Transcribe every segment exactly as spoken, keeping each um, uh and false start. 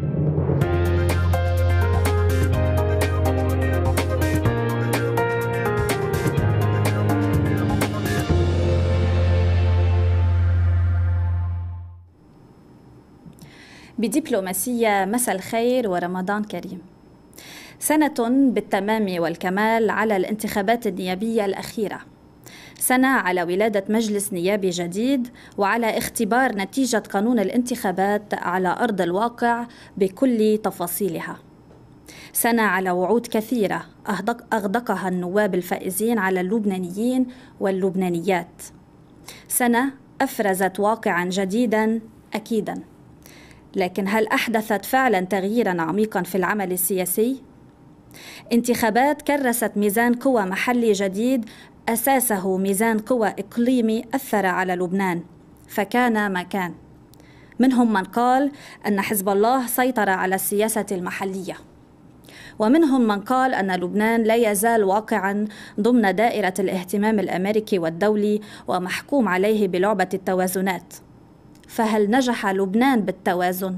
بدبلوماسية مساء الخير ورمضان كريم. سنة بالتمام والكمال على الانتخابات النيابية الأخيرة، سنة على ولادة مجلس نيابي جديد وعلى اختبار نتيجة قانون الانتخابات على أرض الواقع بكل تفاصيلها، سنة على وعود كثيرة أغدقها النواب الفائزين على اللبنانيين واللبنانيات، سنة أفرزت واقعا جديدا أكيدا. لكن هل أحدثت فعلا تغييرا عميقا في العمل السياسي؟ انتخابات كرست ميزان قوى محلي جديد أساسه ميزان قوى إقليمي أثر على لبنان، فكان ما كان. منهم من قال أن حزب الله سيطر على السياسة المحلية، ومنهم من قال أن لبنان لا يزال واقعا ضمن دائرة الاهتمام الأمريكي والدولي ومحكوم عليه بلعبة التوازنات. فهل نجح لبنان بالتوازن؟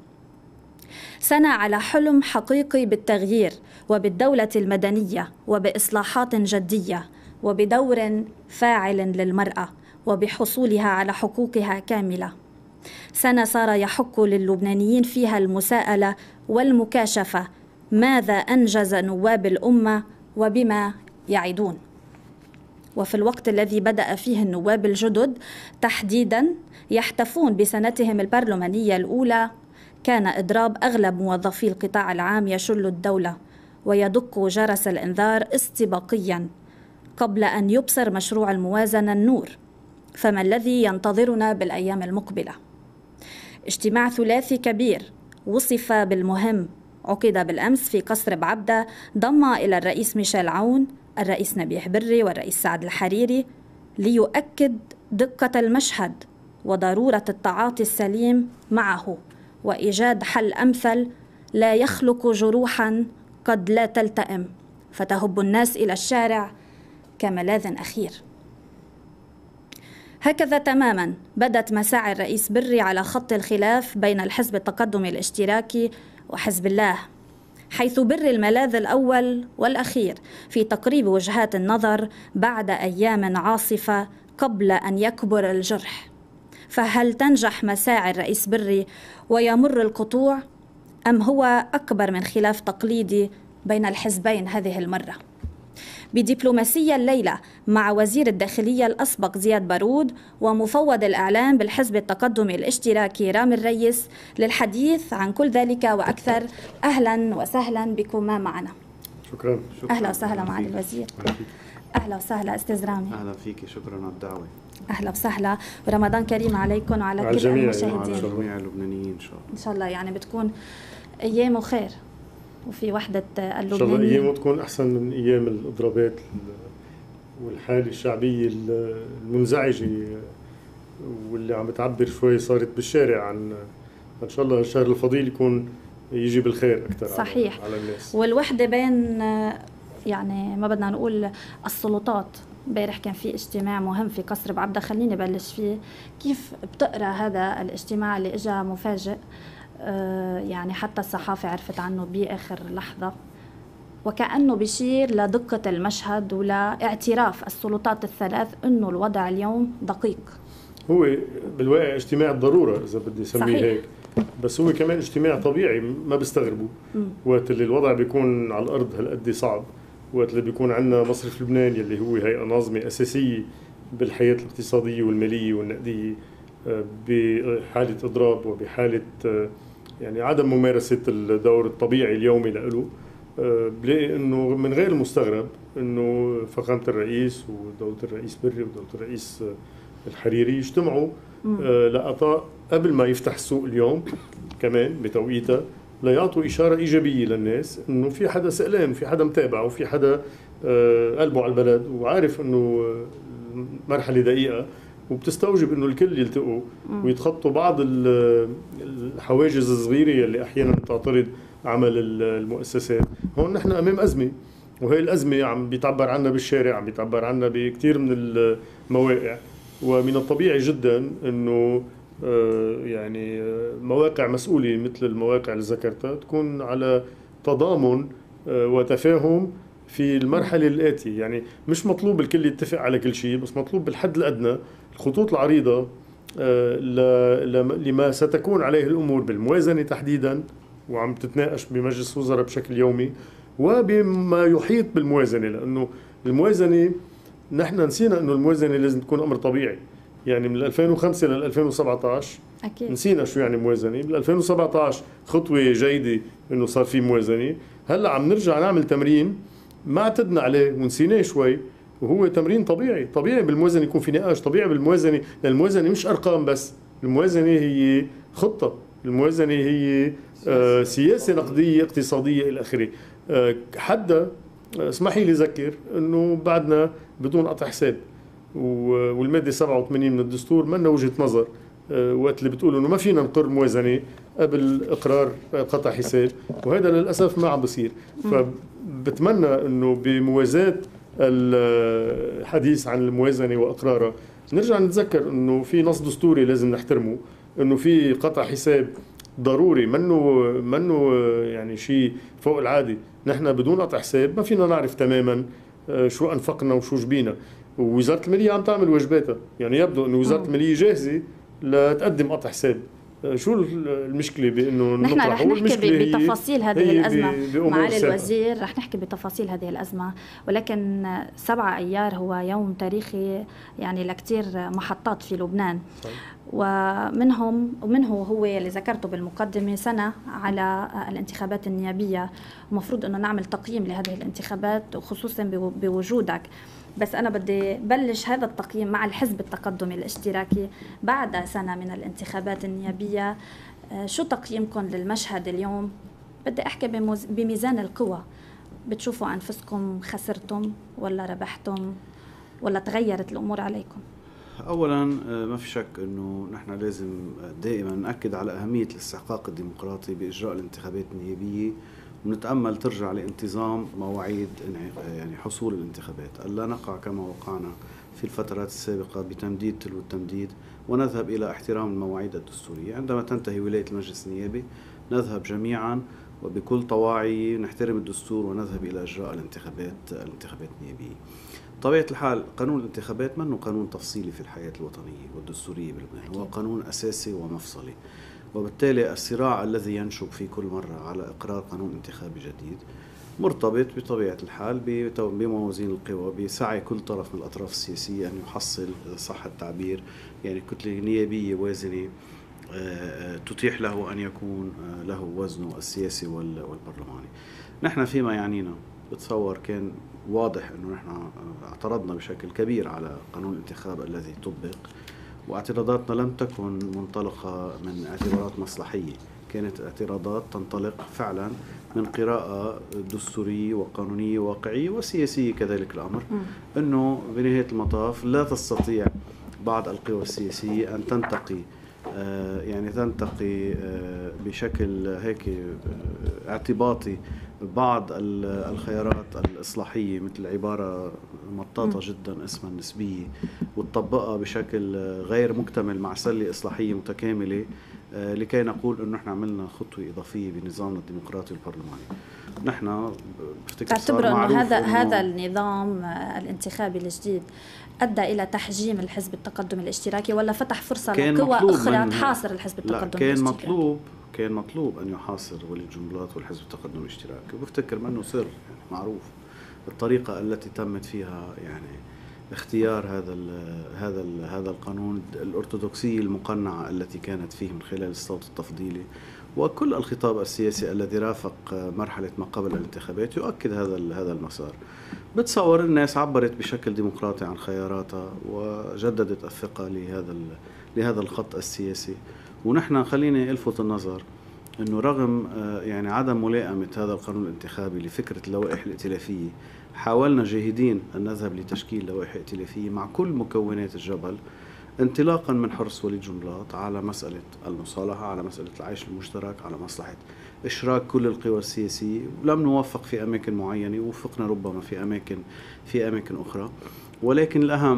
سنة على حلم حقيقي بالتغيير وبالدولة المدنية وبإصلاحات جدية وبدور فاعل للمرأة وبحصولها على حقوقها كاملة. سنة صار يحق للبنانيين فيها المساءلة والمكاشفة ماذا أنجز نواب الأمة وبما يعدون. وفي الوقت الذي بدأ فيه النواب الجدد تحديدا يحتفون بسنتهم البرلمانية الأولى، كان إضراب أغلب موظفي القطاع العام يشل الدولة ويدق جرس الإنذار استباقيا قبل أن يبصر مشروع الموازنة النور. فما الذي ينتظرنا بالأيام المقبلة؟ اجتماع ثلاثي كبير وصف بالمهم عقد بالأمس في قصر بعبدة، ضم إلى الرئيس ميشيل عون، الرئيس نبيح بري والرئيس سعد الحريري، ليؤكد دقة المشهد وضرورة التعاطي السليم معه وإيجاد حل أمثل لا يخلق جروحا قد لا تلتئم فتهب الناس إلى الشارع كملاذ أخير. هكذا تماما بدت مساعي الرئيس بري على خط الخلاف بين الحزب التقدمي الاشتراكي وحزب الله، حيث بري الملاذ الأول والأخير في تقريب وجهات النظر بعد أيام عاصفة قبل أن يكبر الجرح. فهل تنجح مساعي الرئيس بري ويمر القطوع، أم هو أكبر من خلاف تقليدي بين الحزبين هذه المرة؟ بدبلوماسية الليلة مع وزير الداخلية الأسبق زياد بارود ومفوض الإعلام بالحزب التقدمي الاشتراكي رامي الريس للحديث عن كل ذلك وأكثر. أهلا وسهلا بكما معنا. شكرا, شكرا. أهلا وسهلا معالي الوزير. أهلا وسهلا أستاذ رامي. أهلا فيك، شكرا على الدعوة. أهلا وسهلا ورمضان كريم عليكم وعلى كل المشاهدين. على جميع اللبنانيين إن شاء الله. إن شاء الله يعني بتكون أيام خير وفي وحدة اللبنانيين. إن شاء الله أيام تكون أحسن من أيام الإضرابات والحالة الشعبية المنزعجة واللي عم بتعبر شوي صارت بالشارع عن إن شاء الله الشهر الفضيل يكون يجي بالخير أكثر. صحيح. على الناس. والوحدة بين يعني ما بدنا نقول السلطات. امبارح كان في اجتماع مهم في قصر بعبدة، خليني بلش فيه. كيف بتقرأ هذا الاجتماع اللي اجى مفاجئ، يعني حتى الصحافة عرفت عنه بآخر لحظة، وكأنه بيشير لدقة المشهد ولاعتراف السلطات الثلاث أنه الوضع اليوم دقيق؟ هو بالواقع اجتماع الضرورة إذا بدي أسميه هيك، بس هو كمان اجتماع طبيعي ما بيستغربوا وقت اللي الوضع بيكون على الأرض هالقد صعب، وقت اللي بيكون عندنا مصرف لبنان يلي هو هيئة ناظمة أساسية بالحياة الاقتصادية والمالية والنقدية بحالة إضراب وبحالة يعني عدم ممارسة الدور الطبيعي اليومي له. بلاقي إنه من غير المستغرب إنه فخامة الرئيس ودولة الرئيس بري ودولة الرئيس الحريري يجتمعوا لقطاء قبل ما يفتح السوق اليوم كمان بتوقيتها ليعطوا إشارة إيجابية للناس إنه في حدا سئلان، في حدا متابع، وفي حدا قلبه على البلد وعارف إنه مرحلة دقيقة وبتستوجب إنه الكل يلتقوا ويتخطوا بعض الحواجز الصغيرة اللي أحيانا تعترض عمل المؤسسات. هون نحن أمام أزمة، وهي الأزمة عم بيتعبر عنها بالشارع، عم بيتعبر عنها بكثير من المواقع، ومن الطبيعي جدا إنه يعني مواقع مسؤولة مثل المواقع اللي ذكرتها تكون على تضامن وتفاهم في المرحلة الآتية. يعني مش مطلوب الكل يتفق على كل شيء، بس مطلوب بالحد الأدنى الخطوط العريضة لما ستكون عليه الأمور بالموازنة تحديدا، وعم تتناقش بمجلس وزراء بشكل يومي، وبما يحيط بالموازنة. لأنه الموازنة نحن نسينا أنه الموازنة لازم تكون أمر طبيعي. يعني من ألفين وخمسة لل ألفين وسبعة عشر أكيد. نسينا شو يعني موازنة. بال ألفين وسبعة عشر خطوة جيدة إنه صار في موازنة. هلا عم نرجع نعمل تمرين ما اعتدنا عليه ونسيناه شوي، وهو تمرين طبيعي. طبيعي بالموازنة يكون في نقاش، طبيعي بالموازنة، لأن الموازنة مش أرقام بس، الموازنة هي خطة، الموازنة هي آه سياسة نقدية اقتصادية إلى آخره. آه حدا اسمحي لي أذكر إنه بعدنا بدون قطع حساب، والمادة سبعة وثمانين من الدستور منا وجهة نظر وقت اللي بتقول انه ما فينا نقر موازنة قبل اقرار قطع حساب، وهذا للاسف ما عم بصير. فبتمنى انه بموازاة الحديث عن الموازنة واقرارها نرجع نتذكر انه في نص دستوري لازم نحترمه، انه في قطع حساب ضروري، منه منه يعني شيء فوق العادي. نحن بدون قطع حساب ما فينا نعرف تماما شو انفقنا وشو جبينا. ووزارة المالية عم تعمل واجباتها، يعني يبدو انه وزارة المالية جاهزة لتقدم قطع حساب. شو المشكلة بانه نحن رح نحكي بتفاصيل هذه الأزمة معالي الوزير، رح نحكي بتفاصيل هذه الأزمة، ولكن سبعة أيار هو يوم تاريخي يعني لكتير محطات في لبنان. صحيح. ومنهم ومنه هو اللي ذكرته بالمقدمة سنة على الانتخابات النيابية، ومفروض أنه نعمل تقييم لهذه الانتخابات وخصوصا بوجودك. بس أنا بدي بلش هذا التقييم مع الحزب التقدمي الاشتراكي بعد سنة من الانتخابات النيابية. شو تقييمكم للمشهد اليوم؟ بدي أحكي بميزان القوى، بتشوفوا أنفسكم خسرتم ولا ربحتم ولا تغيرت الأمور عليكم؟ أولا ما في شك أنه نحن لازم دائما نأكد على أهمية الاستحقاق الديمقراطي بإجراء الانتخابات النيابية، ونتأمل ترجع لانتظام مواعيد يعني حصول الانتخابات، ألا نقع كما وقعنا في الفترات السابقة بتمديد تلو التمديد، ونذهب إلى احترام المواعيد الدستورية. عندما تنتهي ولاية المجلس النيابي نذهب جميعا وبكل طواعي نحترم الدستور ونذهب إلى إجراء الانتخابات الانتخابات النيابية. طبيعة الحال قانون الانتخابات منه قانون تفصيلي في الحياة الوطنية والدستورية بلبنان، هو قانون أساسي ومفصلي، وبالتالي الصراع الذي ينشب في كل مرة على إقرار قانون انتخابي جديد مرتبط بطبيعة الحال بموازين القوى، بسعي كل طرف من الأطراف السياسية أن يحصل صح التعبير يعني كتلة نيابية وازنة تتيح له أن يكون له وزنه السياسي والبرلماني. نحن فيما يعنينا بتصور كان واضح أنه نحن اعترضنا بشكل كبير على قانون الانتخاب الذي طبق، واعتراضاتنا لم تكن منطلقة من اعتبارات مصلحية، كانت اعتراضات تنطلق فعلا من قراءة دستورية وقانونية واقعية وسياسية كذلك الأمر، أنه بنهاية المطاف لا تستطيع بعض القوى السياسية أن تنتقي آه يعني تنتقي آه بشكل هيك آه اعتباطي بعض الخيارات الإصلاحية مثل عبارة مطاطة جدا اسمها النسبية، وتطبقها بشكل غير مكتمل مع سلة إصلاحية متكاملة لكي نقول أنه نحن عملنا خطوة إضافية بنظامنا الديمقراطي البرلماني. نحن تعتبر أنه هذا إنه هذا النظام الانتخابي الجديد أدى إلى تحجيم الحزب التقدمي الاشتراكي، ولا فتح فرصة لقوى أخرى تحاصر الحزب التقدمي كان الاشتراكي؟ مطلوب كان مطلوب أن يحاصر ولي الجملات والحزب التقدمي الاشتراكي، وبفتكر منه سر يعني معروف الطريقة التي تمت فيها يعني اختيار هذا ال هذا ال هذا القانون، الأرثوذكسية المقنعة التي كانت فيه من خلال الصوت التفضيلي، وكل الخطاب السياسي الذي رافق مرحلة ما قبل الانتخابات يؤكد هذا هذا المسار. بتصور الناس عبرت بشكل ديمقراطي عن خياراتها وجددت الثقة لهذا لهذا الخط السياسي. ونحن خليني ألفت النظر أنه رغم يعني عدم ملائمة هذا القانون الانتخابي لفكرة اللوائح الائتلافية، حاولنا جاهدين أن نذهب لتشكيل لوائح ائتلافية مع كل مكونات الجبل، انطلاقا من حرص ولي الجملات على مسألة المصالحة، على مسألة العيش المشترك، على مصلحة إشراك كل القوى السياسية. لم نوفق في أماكن معينة، ووفقنا ربما في أماكن في أماكن أخرى، ولكن الأهم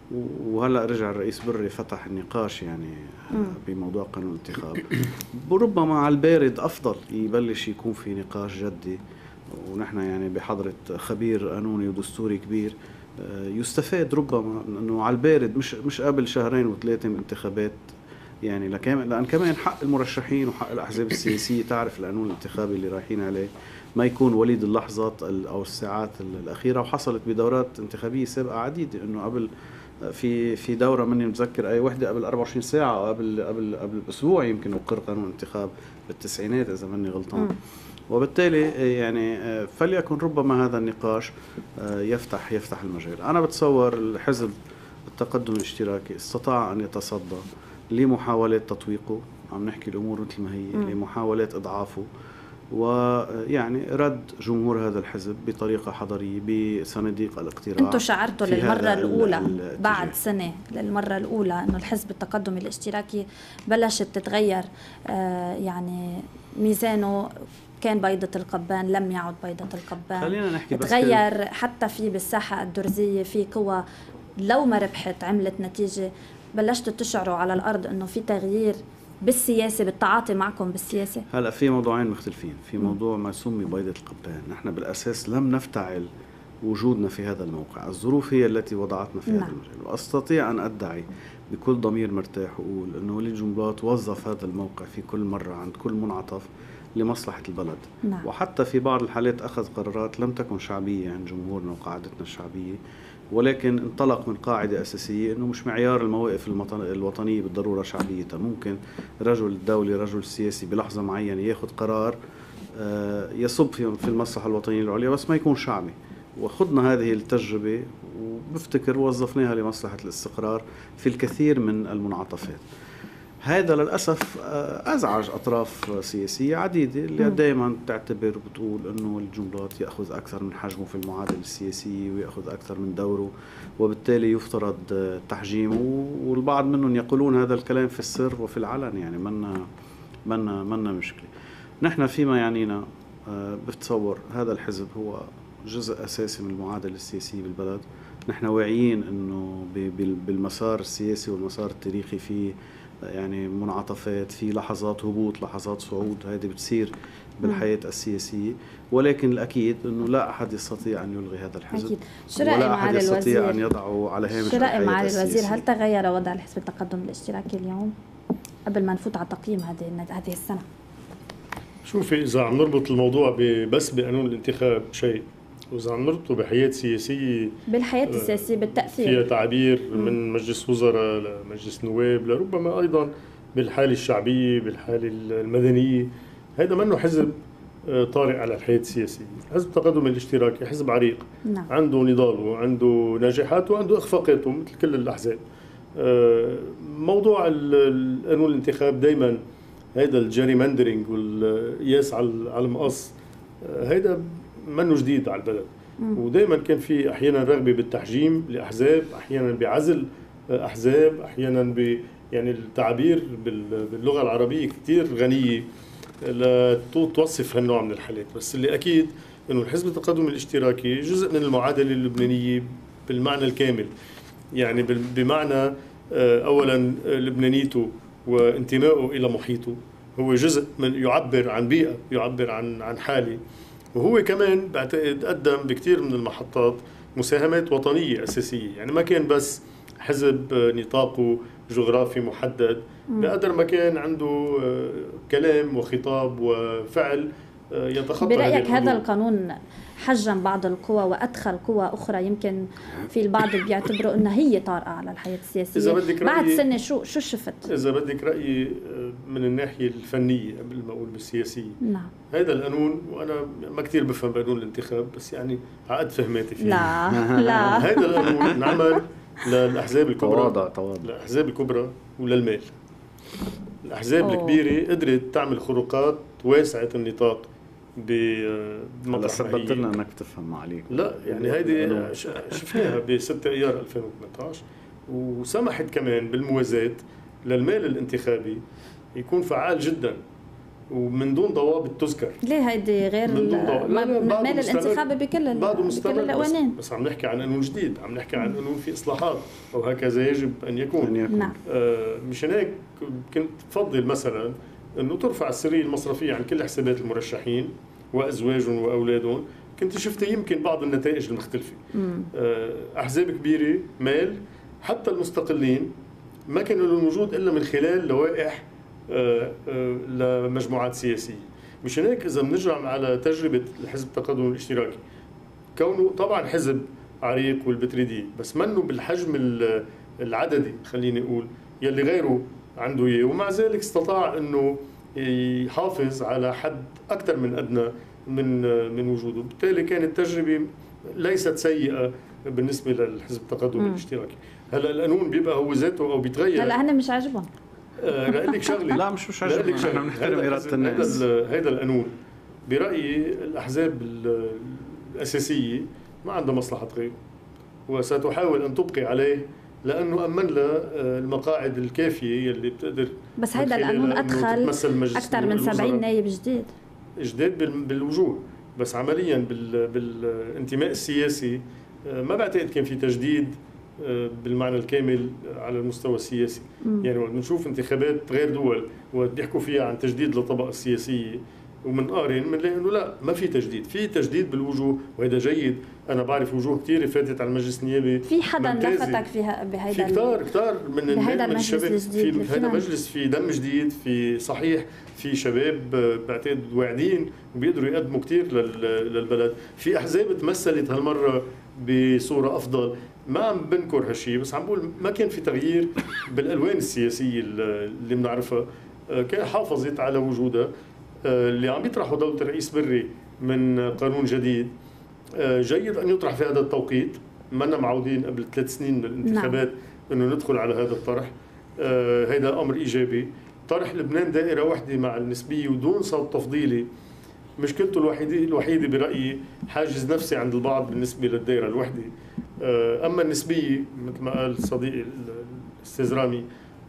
وهلا رجع الرئيس بري فتح النقاش يعني بموضوع قانون الانتخاب. وربما على البارد افضل يبلش يكون في نقاش جدي، ونحن يعني بحضرة خبير قانوني ودستوري كبير يستفاد ربما انه على البارد، مش مش قبل شهرين وثلاثه من انتخابات يعني، لان كمان حق المرشحين وحق الاحزاب السياسيه تعرف القانون الانتخابي اللي رايحين عليه ما يكون وليد اللحظات او الساعات الاخيره. وحصلت بدورات انتخابيه سابقه عديده انه قبل في في دوره ماني متذكر اي وحده قبل أربعة وعشرين ساعه او قبل قبل قبل اسبوع يمكن اقر قانون الانتخاب بالتسعينات اذا ماني غلطان. وبالتالي يعني فليكن ربما هذا النقاش يفتح يفتح المجال. انا بتصور الحزب التقدم الاشتراكي استطاع ان يتصدى لمحاولات تطويقه، عم نحكي الامور مثل ما هي، م. لمحاولات اضعافه، ويعني رد جمهور هذا الحزب بطريقه حضاريه بصناديق الاقتراع. انتم شعرتوا للمره الاولى بعد سنه للمره الاولى انه الحزب التقدم الاشتراكي بلشت تتغير آه يعني ميزانه، كان بيضة القبان لم يعد بيضة القبان، خلينا نحكي بس تغير حتى في بالساحة الدرزية في قوى لو ما ربحت عملت نتيجة. بلشتوا تشعروا على الأرض أنه في تغيير بالسياسة، بالتعاطي معكم بالسياسة؟ هلأ في موضوعين مختلفين. في موضوع ما سمي بيضة القبان، نحن بالأساس لم نفتعل وجودنا في هذا الموقع، الظروف هي التي وضعتنا في نعم. هذا المجال. وأستطيع أن أدعي بكل ضمير مرتاح وأقول أنه وليد جنبلاط وظف هذا الموقع في كل مرة عند كل منعطف لمصلحة البلد. نعم. وحتى في بعض الحالات أخذ قرارات لم تكن شعبية عند جمهورنا وقاعدتنا الشعبية، ولكن انطلق من قاعدة أساسية أنه مش معيار المواقف الوطنية بالضرورة شعبيتها. ممكن رجل دولي رجل سياسي بلحظة معينة ياخذ قرار يصب في المصلحة الوطنية العليا بس ما يكون شعبي. وخذنا هذه التجربة وبفتكر وظفناها لمصلحة الاستقرار في الكثير من المنعطفات. هذا للأسف أزعج أطراف سياسية عديدة اللي دائما تعتبر وبتقول أنه الجنبلاط يأخذ أكثر من حجمه في المعادلة السياسية ويأخذ أكثر من دوره وبالتالي يفترض تحجيمه، والبعض منهم يقولون هذا الكلام في السر وفي العلن. يعني منا منا منا مشكلة. نحن فيما يعنينا بتصور هذا الحزب هو جزء أساسي من المعادلة السياسية بالبلد. نحن واعيين أنه بالمسار السياسي والمسار التاريخي في يعني منعطفات، في لحظات هبوط لحظات صعود، هذه بتصير بالحياة السياسية، ولكن الأكيد أنه لا أحد يستطيع أن يلغي هذا الحزب ولا أحد يستطيع أن يضعه على هامش الحياة السياسية. معالي الوزير، هل تغير وضع الحزب التقدم الاشتراكي اليوم قبل ما نفوت على تقييم هذه هذه السنة؟ شوفي، إذا عم نربط الموضوع بس بقانون الانتخاب شيء، وإذا عم نربطه بحياة سياسية بالحياة السياسية بالتأثير فيها تعبير من مجلس وزراء لمجلس نواب لربما أيضا بالحالة الشعبية بالحالة المدنية، هذا منه حزب طارئ على الحياة السياسية. حزب التقدم الاشتراكي حزب عريق، نعم. عنده نضاله، عنده نجاحاته، وعنده إخفاقاته مثل كل الأحزاب. موضوع القانون الانتخاب دايما هذا الجيريماندرينج والقياس على المقص هذا منه جديد على البلد، ودائما كان في احيانا رغبه بالتحجيم لاحزاب، احيانا بعزل احزاب، احيانا ب يعني التعبير باللغه العربيه كثير غنيه لتوصف هالنوع من الحالات. بس اللي اكيد انه الحزب التقدم الاشتراكي جزء من المعادله اللبنانيه بالمعنى الكامل، يعني بمعنى اولا لبنانيته وانتمائه الى محيطه، هو جزء من يعبر عن بيئه، يعبر عن عن حاله، وهو كمان بعتقد قدم بكثير من المحطات مساهمات وطنية أساسية. يعني ما كان بس حزب نطاقه جغرافي محدد، بقدر ما كان عنده كلام وخطاب وفعل يتخطى. برأيك هذا القانون حجم بعض القوى وأدخل قوى أخرى يمكن في البعض بيعتبروا أنها هي طارئة على الحياة السياسية بعد سنة؟ شو شو شفت؟ إذا بدك رأيي من الناحية الفنية قبل ما أقول بالسياسية، نعم. هذا القانون، وأنا ما كتير بفهم بقانون الانتخاب بس يعني عقد فهماتي فيه. لا لا هذا القانون انعمل للأحزاب الكبرى، تواضع تواضع للأحزاب الكبرى وللمال. الأحزاب أوه. الكبيرة قدرت تعمل خروقات واسعة النطاق هلا ثبت لنا انك تفهم عليك. لا يعني هيدي شفناها ب ستة ايار ألفين وثمانية عشر، وسمحت كمان بالموازاة للمال الانتخابي يكون فعال جدا. ومن دون ضوابط تذكر. ليه هيدي غير مال الانتخابي بكل بعده مستمر، بس, بس عم نحكي عن قانون جديد، عم نحكي عن قانون في اصلاحات وهكذا يجب ان يكون, أن يكون. نعم. آه مشان هيك كنت بفضل مثلا انه ترفع السريه المصرفيه عن كل حسابات المرشحين وازواجهم واولادهم. كنت شفت يمكن بعض النتائج المختلفه. آه احزاب كبيره مال حتى المستقلين ما كانوا لهم وجود الا من خلال لوائح آه آه لمجموعات سياسيه. مشان هيك اذا بنرجع على تجربه الحزب التقدم الاشتراكي، كونه طبعا حزب عريق والبتريدي، بس منه بالحجم العددي خليني اقول يلي غيره عنده اياه، ومع ذلك استطاع انه يحافظ على حد اكثر من ادنى من من وجوده. بالتالي كانت تجربه ليست سيئه بالنسبه للحزب التقدم الاشتراكي. هلا القانون بيبقى هو ذاته او بيتغير. هلا هن مش عاجبهم. آه رأي لك شغله. لا مش مش عاجبهم، احنا بنحترم اراده الناس. هيدا القانون برايي الاحزاب الاساسيه ما عندها مصلحه غيره، وستحاول ان تبقي عليه لانه امن لها المقاعد الكافيه اللي بتقدر. بس هيدا القانون ادخل اكثر من سبعين نائب جديد جديد بالوجوه، بس عمليا بالانتماء السياسي ما بعتقد كان في تجديد بالمعنى الكامل على المستوى السياسي. مم. يعني وقت بنشوف انتخابات غير دول وقت بيحكوا فيها عن تجديد للطبقه السياسيه ومنقارن بنلاقي انه لا، ما في تجديد، في تجديد بالوجوه وهذا جيد. انا بعرف وجوه كثيره فاتت على المجلس النيابي. في حدا لفتك فيها بهيدا؟ في كثار كثار من بهيدا من الشباب. في هذا مجلس في دم جديد، في صحيح في شباب بعتقد واعدين وبيقدروا يقدموا كثير للبلد. في احزاب تمثلت هالمره بصوره افضل. ما عم بنكر هالشيء، بس عم بقول ما كان في تغيير بالالوان السياسيه اللي بنعرفها. كان حافظت على وجودها. اللي عم يطرحوا دولة الرئيس بري من قانون جديد جيد أن يطرح في هذا التوقيت. ما لنا معودين قبل ثلاث سنين من الانتخابات نعم. أنه ندخل على هذا الطرح. هذا أمر إيجابي. طرح لبنان دائرة واحدة مع النسبية ودون صوت تفضيلي مشكلته الوحيدة الوحيدة برأيي حاجز نفسي عند البعض بالنسبة للدائرة الوحدة. أما النسبية مثل ما قال صديقي الأستاذ رامي،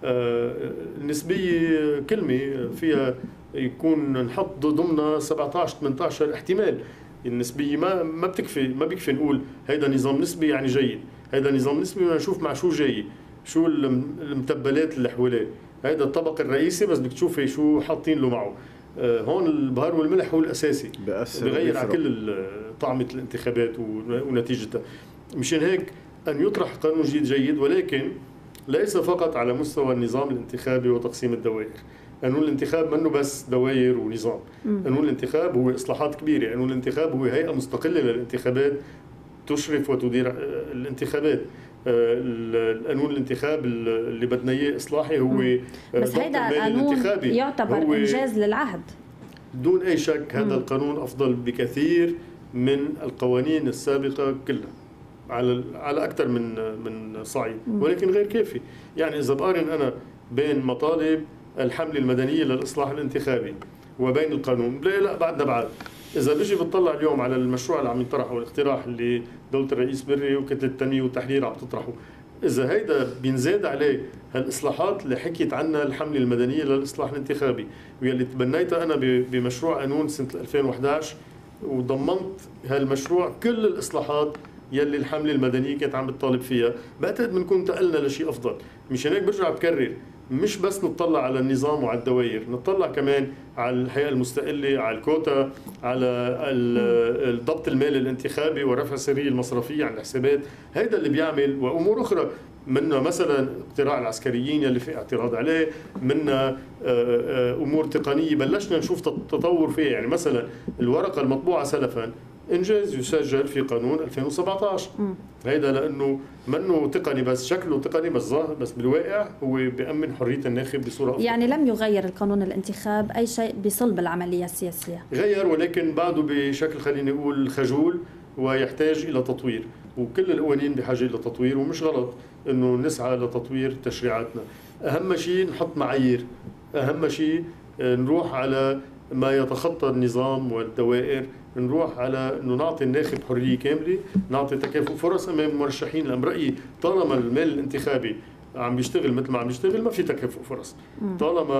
النسبية كلمة فيها يكون نحط ضمنها سبعة عشر ثمانية عشر احتمال. النسبية ما ما بتكفي، ما بيكفي نقول هيدا نظام نسبي يعني جيد، هيدا نظام نسبي بدنا نشوف مع شو جاي، شو المتبلات اللي حواليه. هيدا الطبق الرئيسي بس بدك تشوفي شو حاطين له معه. آه هون البهار والملح هو الاساسي، بغير على كل طعمة الانتخابات ونتيجتها. مشان هيك ان يطرح قانون جديد جيد، ولكن ليس فقط على مستوى النظام الانتخابي وتقسيم الدوائر. قانون الانتخاب منه بس دوائر ونظام. قانون الانتخاب هو إصلاحات كبيرة. قانون الانتخاب هو هيئة مستقلة للانتخابات تشرف وتدير الانتخابات. القانون الانتخاب اللي بدنا اياه اصلاحي هو بس هيدا قانون يعتبر انجاز للعهد دون اي شك. هذا القانون افضل بكثير من القوانين السابقة كلها على على اكثر من من صعيد، ولكن غير كافي. يعني اذا بقارن انا بين مطالب الحملة المدنية للإصلاح الانتخابي وبين القانون، لا لا بعدنا بعد. إذا بيجي بتطلع اليوم على المشروع اللي عم يطرحه والاقتراح اللي دولة الرئيس بري وكتلة التنمية والتحرير عم تطرحه، إذا هيدا بينزاد عليه هالإصلاحات اللي حكيت عنها الحملة المدنية للإصلاح الانتخابي واللي تبنيتها أنا بمشروع قانون سنة ألفين وإحدى عشر، وضمنت هالمشروع كل الإصلاحات يلي الحملة المدنية كانت عم بتطالب فيها، بعتقد بنكون تقلنا لشيء أفضل. مشان هيك برجع بكرر، مش بس نطلع على النظام وعلى الدوائر، نطلع كمان على الهيئة المستقلة، على الكوتا، على الضبط المالي الانتخابي ورفع السرية المصرفية عن الحسابات. هيدا اللي بيعمل، وأمور أخرى منها مثلا اقتراع العسكريين يلي في اعتراض عليه، منها أمور تقنية بلشنا نشوف تطور فيها. يعني مثلا الورقة المطبوعة سلفا إنجاز يسجل في قانون ألفين وسبعة عشر. هيدا لأنه منه تقني بس، شكله تقني بس ظاهر، بس بالواقع هو بيأمن حرية الناخب بصورة أفضل. يعني لم يغير القانون الانتخاب أي شيء بصلب العملية السياسية؟ غير، ولكن بعده بشكل خليني أقول خجول ويحتاج إلى تطوير، وكل القوانين بحاجة إلى تطوير، ومش غلط إنه نسعى لتطوير تشريعاتنا. أهم شيء نحط معايير، أهم شيء نروح على ما يتخطى النظام والدوائر، نروح على انه نعطي الناخب حريه كامله، نعطي تكافؤ فرص امام المرشحين. لأن برأيي طالما المال الانتخابي عم بيشتغل مثل ما عم بيشتغل ما في تكافؤ فرص. طالما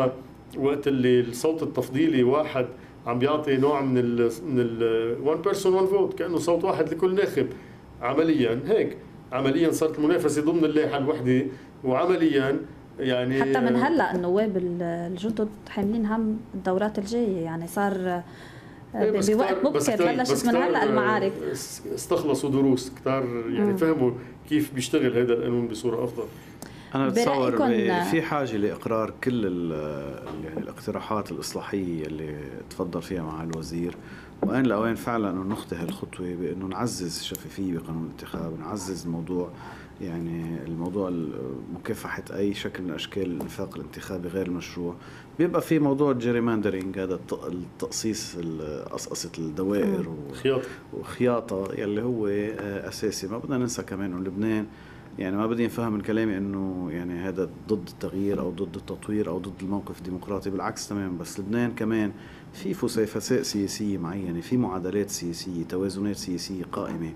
وقت اللي الصوت التفضيلي واحد عم بيعطي نوع من ال من ال one person one vote، كأنه صوت واحد لكل ناخب. عمليا هيك، عمليا صارت المنافسة ضمن اللائحة الوحدة، وعمليا يعني حتى من هلا النواب الجدد حاملين هم الدورات الجاية، يعني صار بوقت مبكر بلشت من هلا المعارك، استخلصوا دروس كتار يعني، فهموا كيف بيشتغل هذا القانون بصورة أفضل. أنا بتصور في حاجة لإقرار كل يعني الاقتراحات الإصلاحية اللي تفضل فيها مع الوزير، وأن الأوان فعلا أنه نخطي هالخطوة بأنه نعزز الشفافية بقانون الانتخاب، نعزز الموضوع يعني الموضوع مكافحة أي شكل من أشكال الإنفاق الانتخابي غير المشروع. بيبقى في موضوع الجيريماندرينج، هذا التقصيص قصقصة الدوائر وخياطة يلي هو أساسي. ما بدنا ننسى كمان أنه لبنان يعني ما بدي نفهم من كلامي انه يعني هذا ضد التغيير او ضد التطوير او ضد الموقف الديمقراطي، بالعكس تماما. بس لبنان كمان في فسيفساء سياسيه معينه، في معادلات سياسيه، توازنات سياسيه قائمه.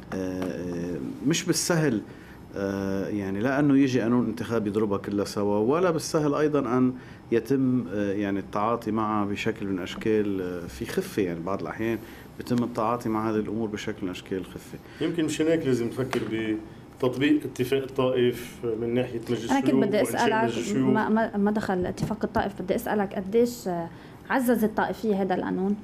مش بالسهل يعني لا انه يجي قانون انتخابي يضربها كلها سوا، ولا بالسهل ايضا ان يتم يعني التعاطي معها بشكل من اشكال في خفه. يعني بعض الاحيان بيتم التعاطي مع هذه الامور بشكل من اشكال الخفه. يمكن مشان هيك لازم نفكر ب تطبيق اتفاق الطائف من ناحية مجلس الشيوخ. أنا كنت بدي أسألك ما, ما دخل اتفاق الطائف، بدي أسألك قديش عزز الطائفية هذا القانون؟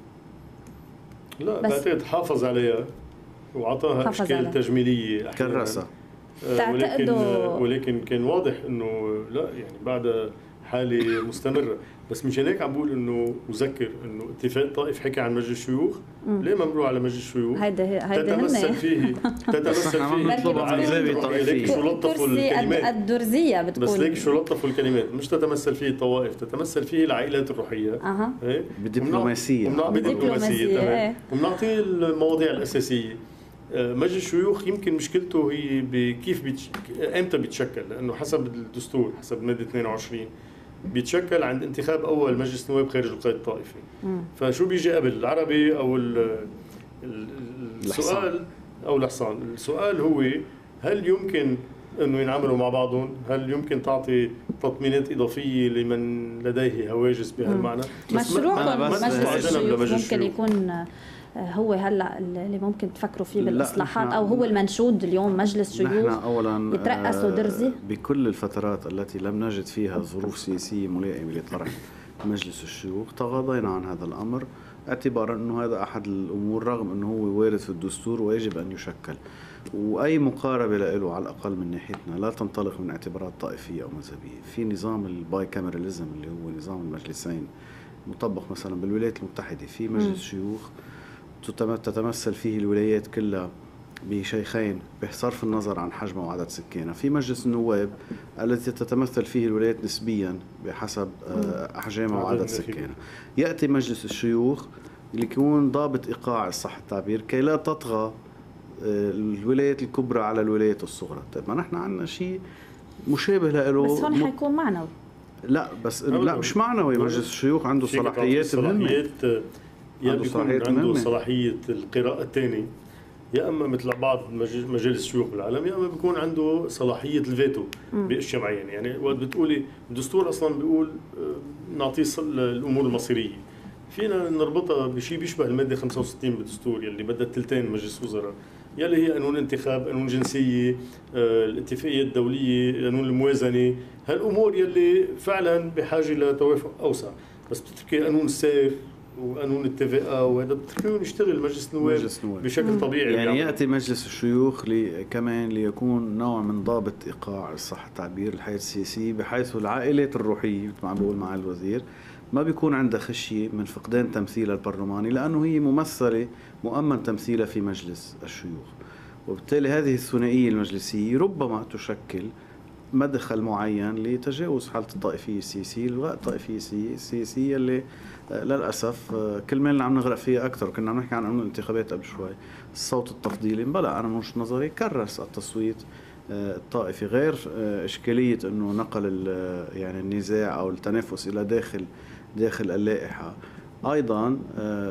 لا بعتقد حافظ عليها وعطاها أشكال عليها تجميلية كرسة، آه ولكن ولكن كان واضح إنه لا يعني بعد حالة مستمرة. بس مشان هيك عم بقول انه اذكر انه اتفاق الطائف حكى عن مجلس الشيوخ، ليه ممنوع على مجلس الشيوخ؟ هيدا هيدا تتمثل فيه تتمثل فيه نطلب عن زاوية طائفية، شو لطفوا الكلمات الدرزية بتقول، بس ليك شو لطفوا الكلمات. مش تتمثل فيه الطوائف، تتمثل فيه العائلات الروحية اها ايه بالدبلوماسية بالدبلوماسية تمام، وبنعطيه المواضيع الأساسية. مجلس الشيوخ يمكن مشكلته هي بكيف بيتش... امتى بيتشكل، لانه حسب الدستور حسب مادة اثنين وعشرين بيتشكل عند انتخاب اول مجلس نواب خارج القيد الطائفي. فشو بيجي قبل، العربي او ال... السؤال او الحصان؟ السؤال هو هل يمكن انه ينعملوا مع بعضهم؟ هل يمكن تعطي تطمينات اضافيه لمن لديه هواجس بهالمعنى؟ مشروعكم مجلس الشيوخ ممكن يكون هو هلا اللي ممكن تفكروا فيه بالاصلاحات، او هو المنشود اليوم مجلس شيوخ اولا يترأسوا درزي؟ بكل الفترات التي لم نجد فيها ظروف سياسيه ملائمه لطرح مجلس الشيوخ تغاضينا عن هذا الامر، اعتبارا انه هذا احد الامور رغم انه هو وارد في الدستور ويجب ان يشكل. واي مقاربه له على الاقل من ناحيتنا لا تنطلق من اعتبارات طائفيه او مذهبيه. في نظام الباي كاميراليزم اللي هو نظام المجلسين مطبق مثلا بالولايات المتحده، في مجلس شيوخ تتمثل فيه الولايات كلها بشيخين بصرف النظر عن حجمه وعدد سكانها. في مجلس النواب التي تتمثل فيه الولايات نسبيا بحسب احجامها وعدد سكانها. ياتي مجلس الشيوخ اللي يكون ضابط ايقاع صح التعبير كي لا تطغى الولايات الكبرى على الولايات الصغرى. طيب ما نحن عندنا شيء مشابه له، بس هون حيكون معنوي. لا بس لا مش معنوي. مجلس الشيوخ عنده صلاحيات مهمه، يا بيكون عنده صلاحية القراءة الثانية، يا أما مثل بعض مجالس الشيوخ بالعالم، يا أما بيكون عنده صلاحية الفيتو بأشياء معينة. يعني وقت بتقولي الدستور أصلا بيقول نعطيه الأمور المصيرية، فينا نربطها بشيء بيشبه المادة خمسة وستين بالدستور يلي بدها تلتين مجلس وزراء، يلي هي قانون انتخاب، قانون جنسية، الاتفاقية الدولية، قانون الموازنة، هالأمور يلي فعلا بحاجة لتوافق أوسع. بس بتتركي قانون السيف وقانون التفاقة وهذا بتركيهم يشتغل مجلس نواب بشكل طبيعي. يعني بيعمل. يأتي مجلس الشيوخ لي كمان ليكون نوع من ضابط إيقاع صح التعبير الحياة السياسية، بحيث العائلات الروحية مثل ما عم بقول مع الوزير ما بيكون عندها خشية من فقدان تمثيلها البرلماني، لأنه هي ممثلة مؤمن تمثيلها في مجلس الشيوخ. وبالتالي هذه الثنائية المجلسية ربما تشكل مدخل معين لتجاوز حالة الطائفية السياسية، الغاء الطائفية السياسية اللي للأسف كل ما عم نغرق فيها أكثر. كنا عم نحكي عن قانون الانتخابات قبل شوي، الصوت التفضيلي بلا أنا من وجهة نظري كرس التصويت الطائفي، غير إشكالية إنه نقل يعني النزاع أو التنافس إلى داخل داخل اللائحة. أيضا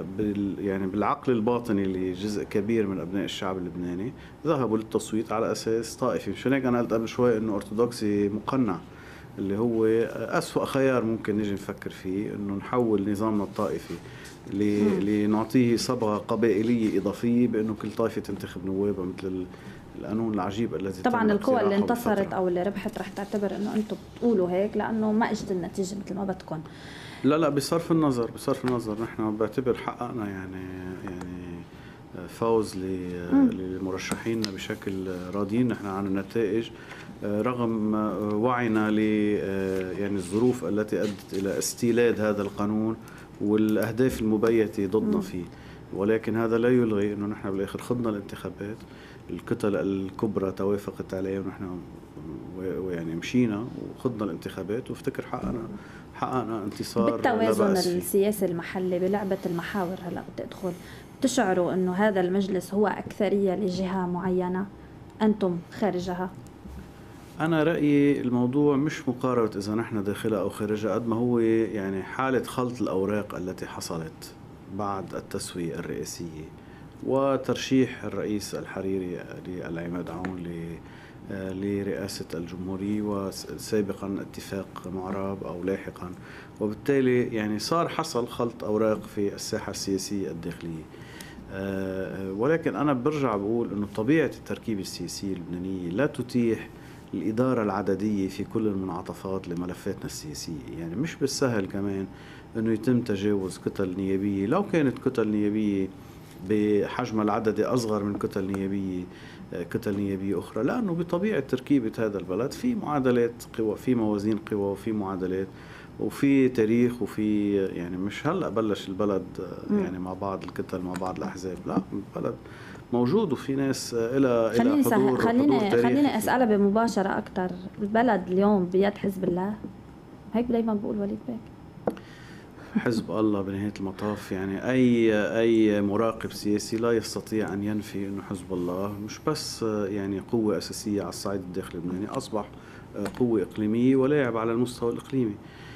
يعني بالعقل الباطني لجزء كبير من أبناء الشعب اللبناني ذهبوا للتصويت على أساس طائفي. مشان هيك أنا قلت قبل شوي إنه أرثوذكسي مقنع اللي هو أسوأ خيار ممكن نجي نفكر فيه، إنه نحول نظامنا الطائفي لنعطيه صبغة قبائلية إضافية بأنه كل طائفة تنتخب نوابها، مثل القانون العجيب الذي طبعا القوى اللي انتصرت أو اللي ربحت رح تعتبر إنه أنتم بتقولوا هيك لأنه ما إجت النتيجة مثل ما بدكم. لا لا بصرف النظر بصرف النظر نحن بعتبر حققنا يعني يعني فوز لمرشحين بشكل راضيين نحن عن النتائج، رغم وعينا ل يعني الظروف التي أدت إلى استيلاد هذا القانون والأهداف المبيتة ضدنا فيه. ولكن هذا لا يلغي إنه نحن بالآخر خضنا الانتخابات، الكتل الكبرى توافقت عليه ونحن ويعني مشينا وخضنا الانتخابات، وافتكر حققنا حققنا انتصار. بالتوازن السياسي المحلي بلعبة المحاور هلا بدي أدخل، تشعروا إنه هذا المجلس هو أكثرية لجهة معينة أنتم خارجها؟ أنا رأيي الموضوع مش مقاربة إذا نحن داخلها أو خارجها، قد ما هو يعني حالة خلط الأوراق التي حصلت بعد التسوية الرئاسية وترشيح الرئيس الحريري للعماد عون لرئاسة الجمهورية، وسابقا اتفاق معرب أو لاحقا، وبالتالي يعني صار حصل خلط أوراق في الساحة السياسية الداخلية. ولكن أنا برجع بقول أنه طبيعة التركيبة السياسية اللبنانية لا تتيح الإدارة العددية في كل المنعطفات لملفاتنا السياسية. يعني مش بالسهل كمان أنه يتم تجاوز كتل نيابية، لو كانت كتل نيابية بحجم العددي أصغر من كتل نيابية كتل نيابية أخرى، لأنه بطبيعة تركيبة هذا البلد في معادلات قوى، في موازين قوى، وفي معادلات، وفي تاريخ، وفي يعني مش هلأ بلش البلد يعني مع بعض الكتل مع بعض الأحزاب، لا البلد موجود وفي ناس إلى إلى حضور. خليني خليني أسألها بمباشرة أكثر، البلد اليوم بيد حزب الله؟ هيك دايما بقول وليد بيك. حزب الله بنهاية المطاف يعني أي أي مراقب سياسي لا يستطيع أن ينفي أنه حزب الله مش بس يعني قوة أساسية على الصعيد الداخلي اللبناني، أصبح قوة إقليمية ولاعب على المستوى الإقليمي.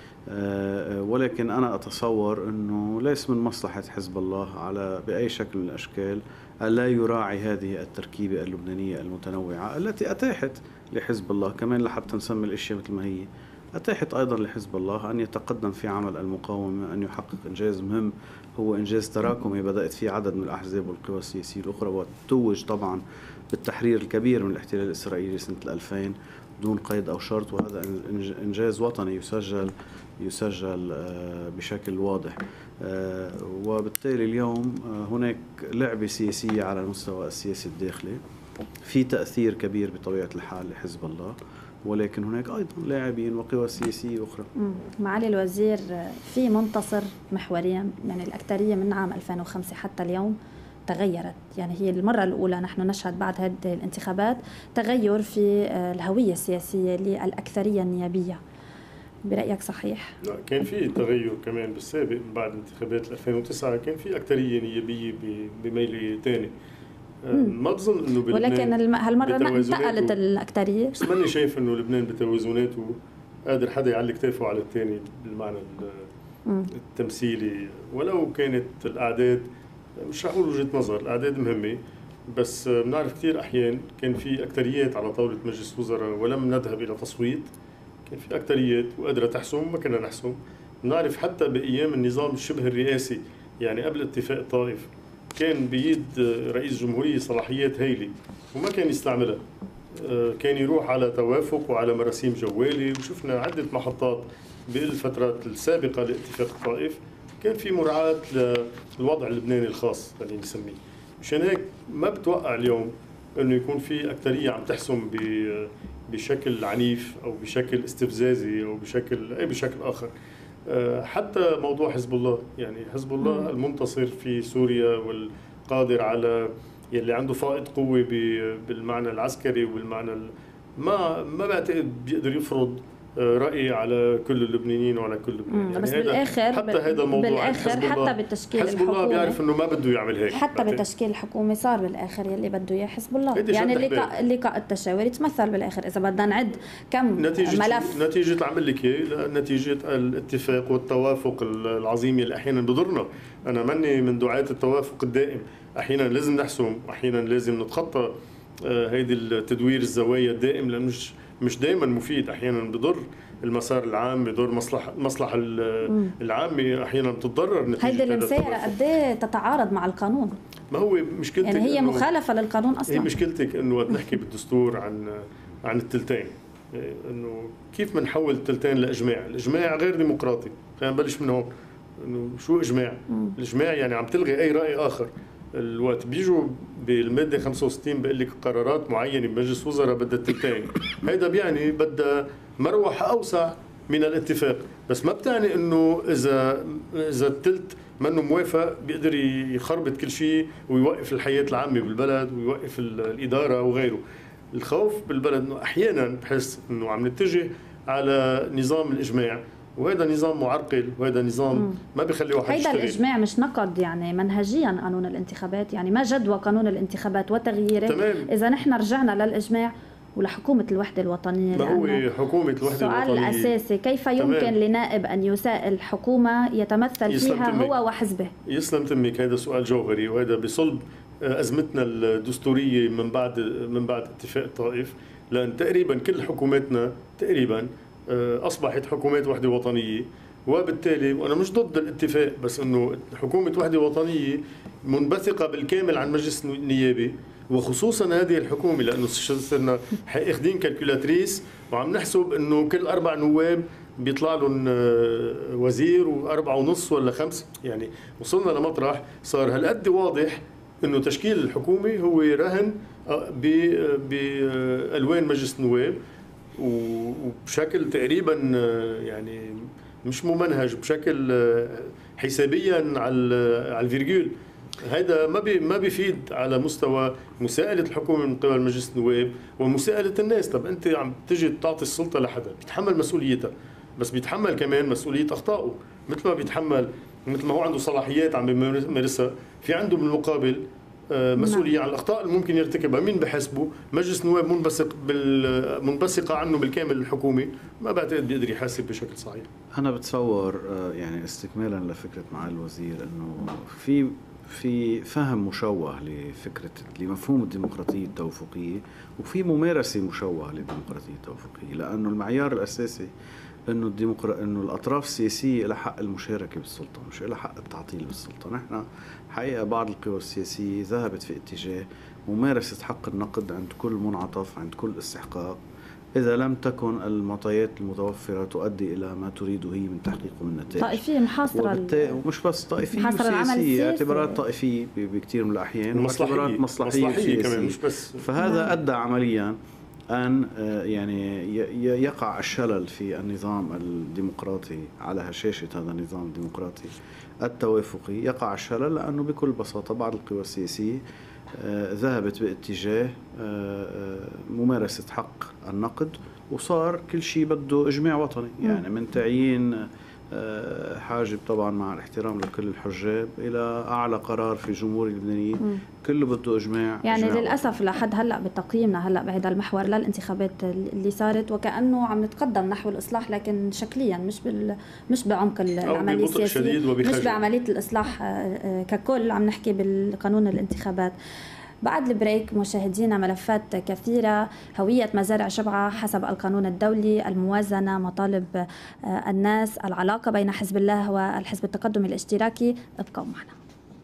ولكن أنا أتصور أنه ليس من مصلحة حزب الله على بأي شكل من الأشكال ألا يراعي هذه التركيبة اللبنانية المتنوعة التي أتاحت لحزب الله كمان، لحتى نسمي الأشياء مثل ما هي، أتاحت أيضا لحزب الله أن يتقدم في عمل المقاومة، أن يحقق إنجاز مهم هو إنجاز تراكمي بدأت فيه عدد من الأحزاب والقوى السياسية الأخرى، وتوج طبعا بالتحرير الكبير من الاحتلال الإسرائيلي سنة الألفين دون قيد أو شرط، وهذا إنجاز وطني يسجل يسجل بشكل واضح. وبالتالي اليوم هناك لعبة سياسية على المستوى السياسي الداخلي، في تأثير كبير بطبيعة الحال لحزب الله، ولكن هناك أيضا لاعبين وقوى سياسية أخرى. معالي الوزير، في منتصر محوريا، يعني الأكثرية من عام ألفين وخمسة حتى اليوم تغيرت، يعني هي المرة الأولى نحن نشهد بعد هذه الانتخابات تغير في الهوية السياسية للأكثرية النيابية، برأيك صحيح؟ لا، كان في تغير كمان بالسابق بعد انتخابات ألفين وتسعة، كان في أكثرية نيابية بميل ثاني. ما بظن انه بلبنان، ولكن هالمره انتقلت الاكثريه. بس ماني شايف انه لبنان بتوازناته قادر حدا يعلي كتافه على الثاني بالمعنى التمثيلي، ولو كانت الاعداد مش رح اقول وجهه نظر، الاعداد مهمه، بس بنعرف كثير احيان كان في اكثريات على طاوله مجلس وزراء ولم نذهب الى تصويت، كان في اكثريات وقادره تحسم ما كنا نحسم. بنعرف حتى بايام النظام الشبه الرئاسي، يعني قبل اتفاق الطائف، كان بيد رئيس جمهورية صلاحيات هايلة وما كان يستعملها، كان يروح على توافق وعلى مراسيم جوالي، وشفنا عدة محطات بالفترات السابقة لاتفاق الطائف كان في مراعاة للوضع اللبناني الخاص خلينا نسميه. مشان هيك ما بتوقع اليوم انه يكون في أكثرية عم تحسم بشكل عنيف او بشكل استفزازي او بشكل اي بشكل اخر. حتى موضوع حزب الله، يعني حزب الله المنتصر في سوريا والقادر على يلي عنده فائض قوة بالمعنى العسكري وبالمعنى ما ما بعتقد بيقدر يفرض رأي على كل اللبنانيين وعلى كل لبنان. يعني بس بالاخر حتى هذا الموضوع بالاخر حتى بالتشكيل حزب الله بيعرف انه ما بده يعمل هيك، حتى بالتشكيل الحكومي صار بالاخر يلي بده اياه حزب الله، يعني اللي اللقاء التشاوري يتمثل بالاخر اذا بدنا نعد كم نتيجة ملف نتيجة عمل لك اياه، نتيجة الاتفاق والتوافق العظيم اللي احيانا بضرنا. انا ماني من دعاة التوافق الدائم، احيانا لازم نحسم، احيانا لازم نتخطى هيدي التدوير الزوايا الدائم، لانه مش مش دائما مفيد، احيانا بضر المسار العام، بضر مصلحه المصلحه العامه، احيانا بتتضرر نتيجه هيدي المسيره قد ايه تتعارض مع القانون. ما هو مشكلتك يعني هي مخالفه للقانون اصلا. هي مشكلتك انه وقت نحكي بالدستور عن عن التلتين، انه كيف بنحول التلتين لاجماع؟ الاجماع غير ديمقراطي، خلينا نبلش من هون. انه شو اجماع؟ مم. الاجماع يعني عم تلغي اي راي اخر. الوقت بيجوا بالماده خمسة وستين بيقول لك قرارات معينه بمجلس وزراء بدها التلتين، هيدا بيعني بدها مروحه اوسع من الاتفاق، بس ما بتعني انه اذا اذا التلت منه موافق بيقدر يخربط كل شيء ويوقف الحياه العامه بالبلد ويوقف الاداره وغيره. الخوف بالبلد انه احيانا بحس انه عم نتجه على نظام الاجماع، وهذا نظام معرقل، وهذا نظام مم. ما بيخلي واحد يشتغل. هيدا الاجماع مش نقد يعني منهجيا قانون الانتخابات، يعني ما جدوى قانون الانتخابات وتغييره تمام. اذا نحن رجعنا للاجماع ولحكومه الوحده الوطنيه. ما هو حكومه الوحده الوطنيه السؤال الاساسي كيف يمكن تمام. لنائب ان يسائل حكومه يتمثل فيها تمك. هو وحزبه؟ يسلم تمك، هذا سؤال جوهري، وهذا بصلب ازمتنا الدستوريه من بعد من بعد اتفاق الطائف، لان تقريبا كل حكوماتنا تقريبا اصبحت حكومات وحده وطنيه، وبالتالي وانا مش ضد الاتفاق، بس انه حكومه وحده وطنيه منبثقه بالكامل عن مجلس نيابي، وخصوصا هذه الحكومه، لانه صرنا اخذين كالكولاتريس وعم نحسب انه كل اربع نواب بيطلع لهم وزير واربعه ونص ولا خمس، يعني وصلنا لمطرح صار هالقد واضح انه تشكيل الحكومه هو رهن بالوان مجلس النواب، وبشكل تقريبا يعني مش ممنهج، بشكل حسابيا على على الفيرجول. هذا ما بي ما بيفيد على مستوى مساءله الحكومه من قبل مجلس النواب ومساءله الناس. طب انت عم تجي تعطي السلطه لحدا بيتحمل مسؤوليتها، بس بيتحمل كمان مسؤوليه اخطائه، مثل ما بيتحمل مثل ما هو عنده صلاحيات عم بيمارسها، في عنده بالمقابل مسؤوليه عن الاخطاء اللي ممكن يرتكبها. مين بحسبه؟ مجلس نواب منبثق بال منبثقه عنه بالكامل الحكومه، ما بعتقد بيقدر يحاسب بشكل صحيح. انا بتصور يعني استكمالا لفكره معالي الوزير انه في في فهم مشوه لفكره لمفهوم الديمقراطيه التوافقيه، وفي ممارسه مشوهه للديمقراطيه التوافقيه، لانه المعيار الاساسي انه الديمقراطيه انه الاطراف السياسيه لها حق المشاركه بالسلطه، مش لها حق التعطيل بالسلطه. نحن حقيقه بعض القوى السياسيه ذهبت في اتجاه ممارسه حق النقد عند كل منعطف، عند كل استحقاق، إذا لم تكن المعطيات المتوفرة تؤدي إلى ما تريده هي من تحقيق من نتائج. طائفية محاصرة، ومش بس طائفية وسياسية، اعتبارات طائفية بكثير من الأحيان، واعتبارات مصلحية, مصلحية كمان مش بس. فهذا نعم. أدى عمليا أن يعني يقع الشلل في النظام الديمقراطي على هشاشة هذا النظام الديمقراطي التوافقي. يقع الشلل لأنه بكل بساطة بعض القوى السياسية ذهبت باتجاه ممارسة حق النقد، وصار كل شيء بده إجماع وطني، يعني من تعيين حاجب طبعا مع الاحترام لكل الحجاب إلى أعلى قرار في الجمهورية اللبنانية كله بده إجماع. يعني إجماع للأسف وطني. لحد هلأ بتقييمنا هلأ بهذا المحور للانتخابات اللي صارت وكأنه عم نتقدم نحو الإصلاح، لكن شكليا مش بال مش بعمق العملية السياسية، مش بعملية الإصلاح ككل، عم نحكي بالقانون الانتخابات. بعد البريك مشاهدينا ملفات كثيرة، هوية مزارع شبعة حسب القانون الدولي، الموازنة، مطالب الناس، العلاقة بين حزب الله والحزب التقدمي الاشتراكي. ابقوا معنا.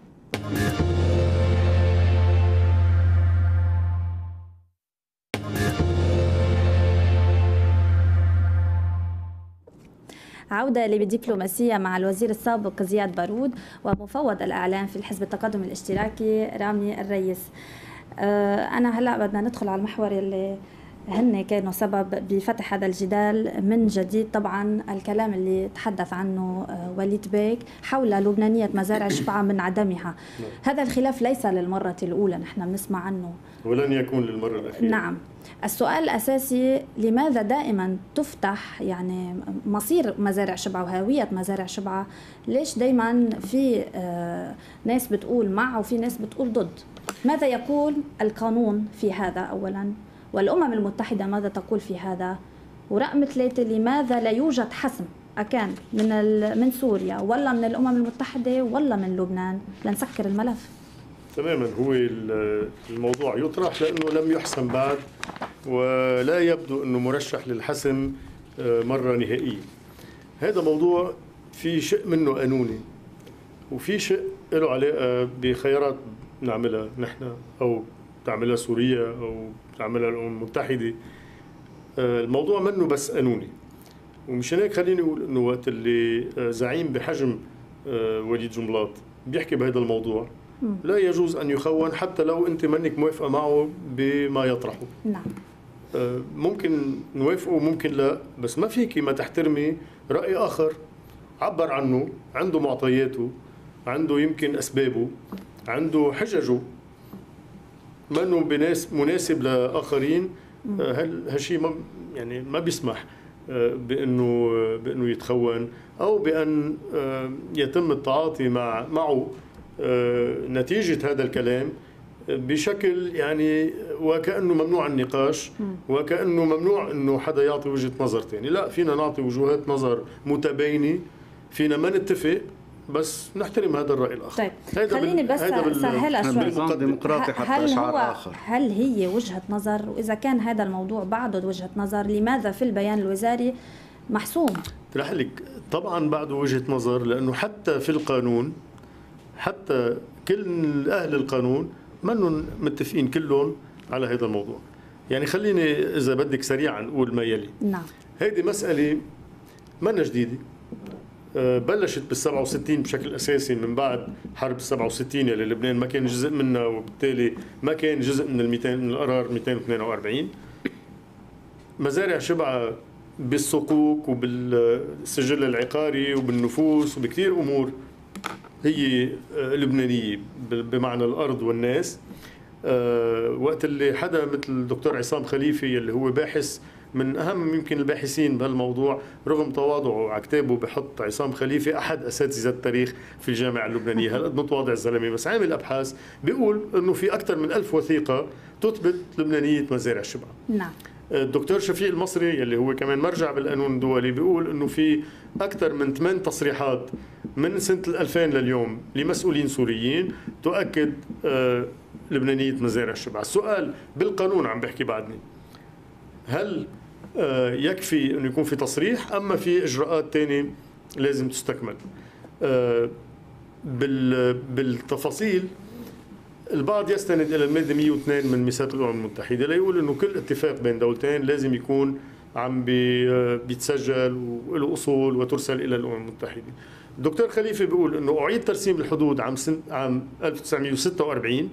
عودة للدبلوماسية مع الوزير السابق زياد بارود ومفوض الإعلام في الحزب التقدمي الاشتراكي رامي الرئيس. أنا هلأ بدنا ندخل على المحور اللي هن كانوا سبب بفتح هذا الجدال من جديد. طبعا الكلام اللي تحدث عنه وليد بيك حول لبنانية مزارع شبعة من عدمها، هذا الخلاف ليس للمرة الأولى، نحن بنسمع عنه ولن يكون للمرة الأخيرة. نعم. السؤال الأساسي لماذا دائما تفتح يعني مصير مزارع شبعة وهوية مزارع شبعة؟ ليش دائما في ناس بتقول مع وفي ناس بتقول ضد؟ ماذا يقول القانون في هذا أولا؟ والأمم المتحدة ماذا تقول في هذا؟ ورقم ثلاثة، لماذا لا يوجد حسم أكان من من سوريا ولا من الأمم المتحدة ولا من لبنان لنسكر الملف؟ تماما. هو الموضوع يطرح لأنه لم يحسم بعد، ولا يبدو أنه مرشح للحسم مرة نهائية. هذا موضوع في شيء منه قانوني، وفي شيء له علاقة بخيارات نعملها نحن أو تعملها سوريا أو تعملها الأمم المتحدة. الموضوع منه بس قانوني، ومشان هيك خليني أقول أنه وقت اللي زعيم بحجم وليد جنبلاط بيحكي بهذا الموضوع لا يجوز أن يخون، حتى لو أنت منك موافقة معه بما يطرحه. نعم. ممكن نوافقه ممكن لا، بس ما فيك ما تحترمي رأي آخر عبر عنه، عنده معطياته، عنده يمكن أسبابه، عنده حججه، ما أنه مناسب لآخرين. هالشيء ما يعني ما بيسمح بأنه بأنه يتخون أو بأن يتم التعاطي مع معه نتيجة هذا الكلام بشكل يعني وكأنه ممنوع النقاش، وكأنه ممنوع أنه حدا يعطي وجهة نظر تاني. لا، فينا نعطي وجهات نظر متباينة، فينا ما نتفق، بس نحترم هذا الرأي الآخر. طيب خليني بس سهلها شوي. بالنظام الديمقراطي حتى هل إشعار هو آخر. هل هي وجهة نظر؟ وإذا كان هذا الموضوع بعده وجهة نظر، لماذا في البيان الوزاري محسوم؟ رح لك طبعا بعده وجهة نظر، لأنه حتى في القانون، حتى كل أهل القانون منهم متفقين كلهم على هذا الموضوع. يعني خليني إذا بدك سريعا نقول ما يلي. نعم. هذه مسألة منا جديدة، بلشت بالسبعة وستين بشكل أساسي من بعد حرب السبعة وستين اللي لبنان ما كان جزء منها، وبالتالي ما كان جزء من الميتين من القرار مئتين واثنين وأربعين. مزارع شبعة بالصكوك وبالسجل العقاري وبالنفوس وبكثير أمور هي لبنانية بمعنى الأرض والناس. أه وقت اللي حدا مثل الدكتور عصام خليفي اللي هو باحث من أهم يمكن الباحثين بهالموضوع، رغم تواضعه على كتابه بحط عصام خليفي أحد أساتذة التاريخ في الجامعة اللبنانية، هالقد متواضع الزلمة، بس عامل أبحاث بيقول إنه في أكثر من ألف وثيقة تثبت لبنانية مزارع الشبعة. نعم. الدكتور شفيق المصري اللي هو كمان مرجع بالقانون الدولي بيقول إنه في أكثر من ثمان تصريحات من سنة الألفين لليوم لمسؤولين سوريين تؤكد آه لبنانية مزارع الشبعة. السؤال بالقانون عم بحكي بعدني، هل آه يكفي أنه يكون في تصريح أما في إجراءات تانية لازم تستكمل؟ آه بالتفاصيل البعض يستند إلى المادة مئة واثنين من ميثاق الأمم المتحدة ليقول أنه كل اتفاق بين دولتين لازم يكون عم بيتسجل وله أصول وترسل إلى الأمم المتحدة. الدكتور خليفة بيقول أنه أعيد ترسيم الحدود عام سن عام ألف وتسعمئة وستة وأربعين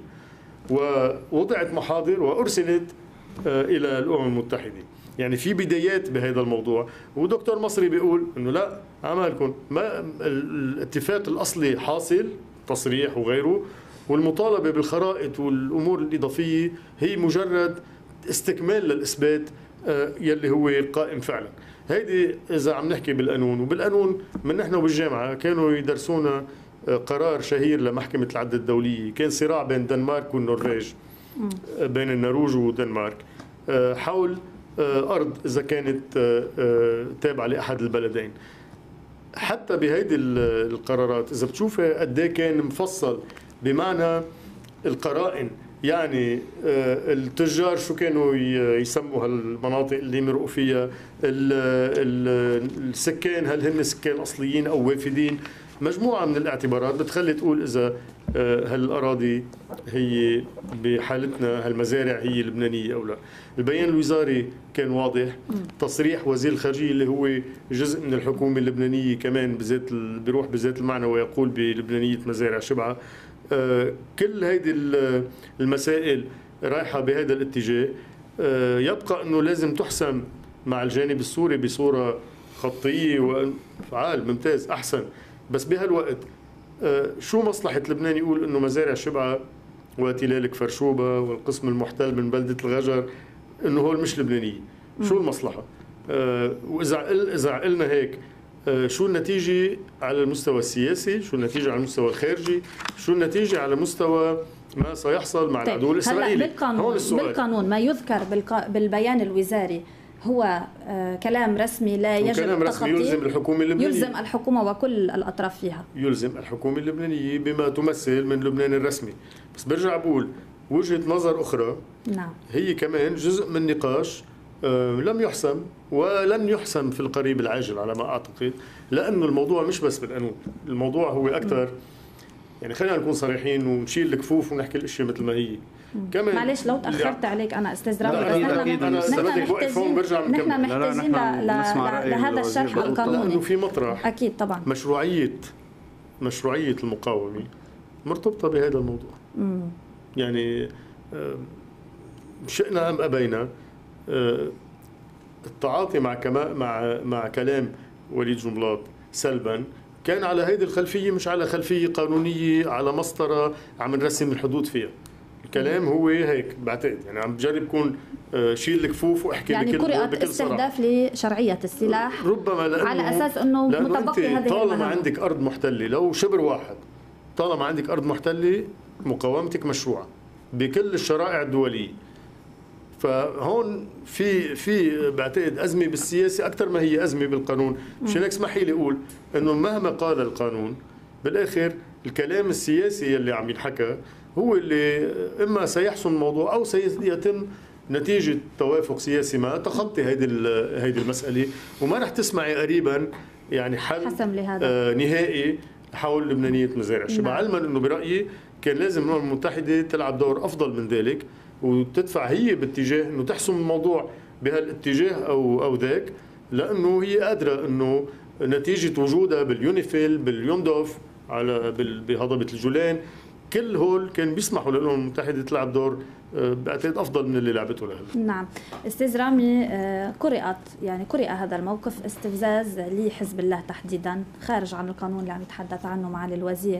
ووضعت محاضر وأرسلت إلى الأمم المتحدة. يعني في بدايات بهذا الموضوع، ودكتور مصري بيقول أنه لا عمالكم ما الاتفاق الأصلي حاصل تصريح وغيره، والمطالبة بالخرائط والأمور الإضافية هي مجرد استكمال للإثبات يلي هو قائم فعلا. هيدي إذا عم نحكي بالقانون، وبالقانون من نحن وبالجامعة كانوا يدرسونا قرار شهير لمحكمة العدل الدولية، كان صراع بين الدنمارك والنرويج، بين النرويج ودنمارك حول أرض إذا كانت تابعة لأحد البلدين. حتى بهيدي القرارات إذا بتشوفها قد ايه كان مفصل بمعنى القرائن، يعني التجار شو كانوا يسموا هالمناطق اللي مرقوا فيها، السكان هل هن سكان أصليين أو وافدين، مجموعة من الاعتبارات بتخلي تقول إذا هالأراضي هي بحالتنا هالمزارع هي لبنانية أو لا. البيان الوزاري كان واضح، تصريح وزير الخارجية اللي هو جزء من الحكومة اللبنانية كمان بذات بيروح بذات المعنى ويقول بلبنانية مزارع شبعة. كل هيدي المسائل رايحة بهذا الاتجاه. يبقى أنه لازم تحسم مع الجانب السوري بصورة خطية وفعال ممتاز أحسن، بس بهالوقت شو مصلحة لبنان يقول أنه مزارع شبعة وتلال كفرشوبة والقسم المحتل من بلدة الغجر أنه هو مش لبنانية؟ شو المصلحة؟ وإذا إذا قلنا هيك شو النتيجة على المستوى السياسي، شو النتيجة على المستوى الخارجي، شو النتيجة على مستوى ما سيحصل مع طيب. العدو الإسرائيلي؟ بالقانون, بالقانون ما يذكر بالبيان الوزاري هو كلام رسمي لا يجب كلام رسمي يلزم الحكومة اللبنانية، يلزم الحكومة وكل الأطراف فيها، يلزم الحكومة اللبنانية بما تمثل من لبنان الرسمي. بس برجع بقول وجهة نظر أخرى، نعم، هي كمان جزء من نقاش لم يحسم ولن يحسم في القريب العاجل على ما أعتقد، لأنه الموضوع مش بس بالقانون، الموضوع هو أكثر. يعني خلينا نكون صريحين ونشيل الكفوف ونحكي الاشياء مثل ما هي. كمان معلش لو تاخرت عليك انا استاذ رامي، بس نحن نحن محتاجين لهذا الشرح القانوني، لانه في مطرح اكيد طبعا مشروعيه مشروعيه المقاومه مرتبطه بهذا الموضوع. مم. يعني شئنا ام ابينا التعاطي مع كما مع مع كلام وليد جنبلاط سلبا كان على هيدي الخلفية، مش على خلفية قانونية على مسطرة عم نرسم الحدود فيها. الكلام هو هيك بعتقد، يعني عم بجرب كون شيل الكفوف واحكي يعني بكل قرأت بكل استهداف لشرعية السلاح ربما، لأنه على أساس أنه متبقي هذه طالما المنام. عندك أرض محتلة لو شبر واحد، طالما عندك أرض محتلة مقاومتك مشروعة بكل الشرائع الدولية. فهون في في بعتقد أزمة بالسياسة أكثر ما هي أزمة بالقانون. مش هيك اسمحي لي أقول إنه مهما قال القانون بالآخر الكلام السياسي اللي عم ينحكى هو اللي إما سيحسم الموضوع أو سيتم نتيجة توافق سياسي ما تخطي هيدي هيدي المسألة، وما رح تسمعي قريبا يعني حل آه نهائي حول لبنانية مزارع الشبع. علما إنه برأيي كان لازم الأمم المتحدة تلعب دور أفضل من ذلك وتدفع هي باتجاه انه تحسم الموضوع بهالاتجاه او او ذاك، لانه هي قادره انه نتيجه وجودها باليونيفيل باليوندوف على بهضبه الجولان كل هول كان بيسمحوا للامم المتحده تلعب دور بعتقد افضل من اللي لعبته لهلا. نعم استاذ رامي، قرأت يعني قرأ هذا الموقف استفزاز لحزب الله تحديدا خارج عن القانون اللي عم يتحدث عنه معالي الوزير،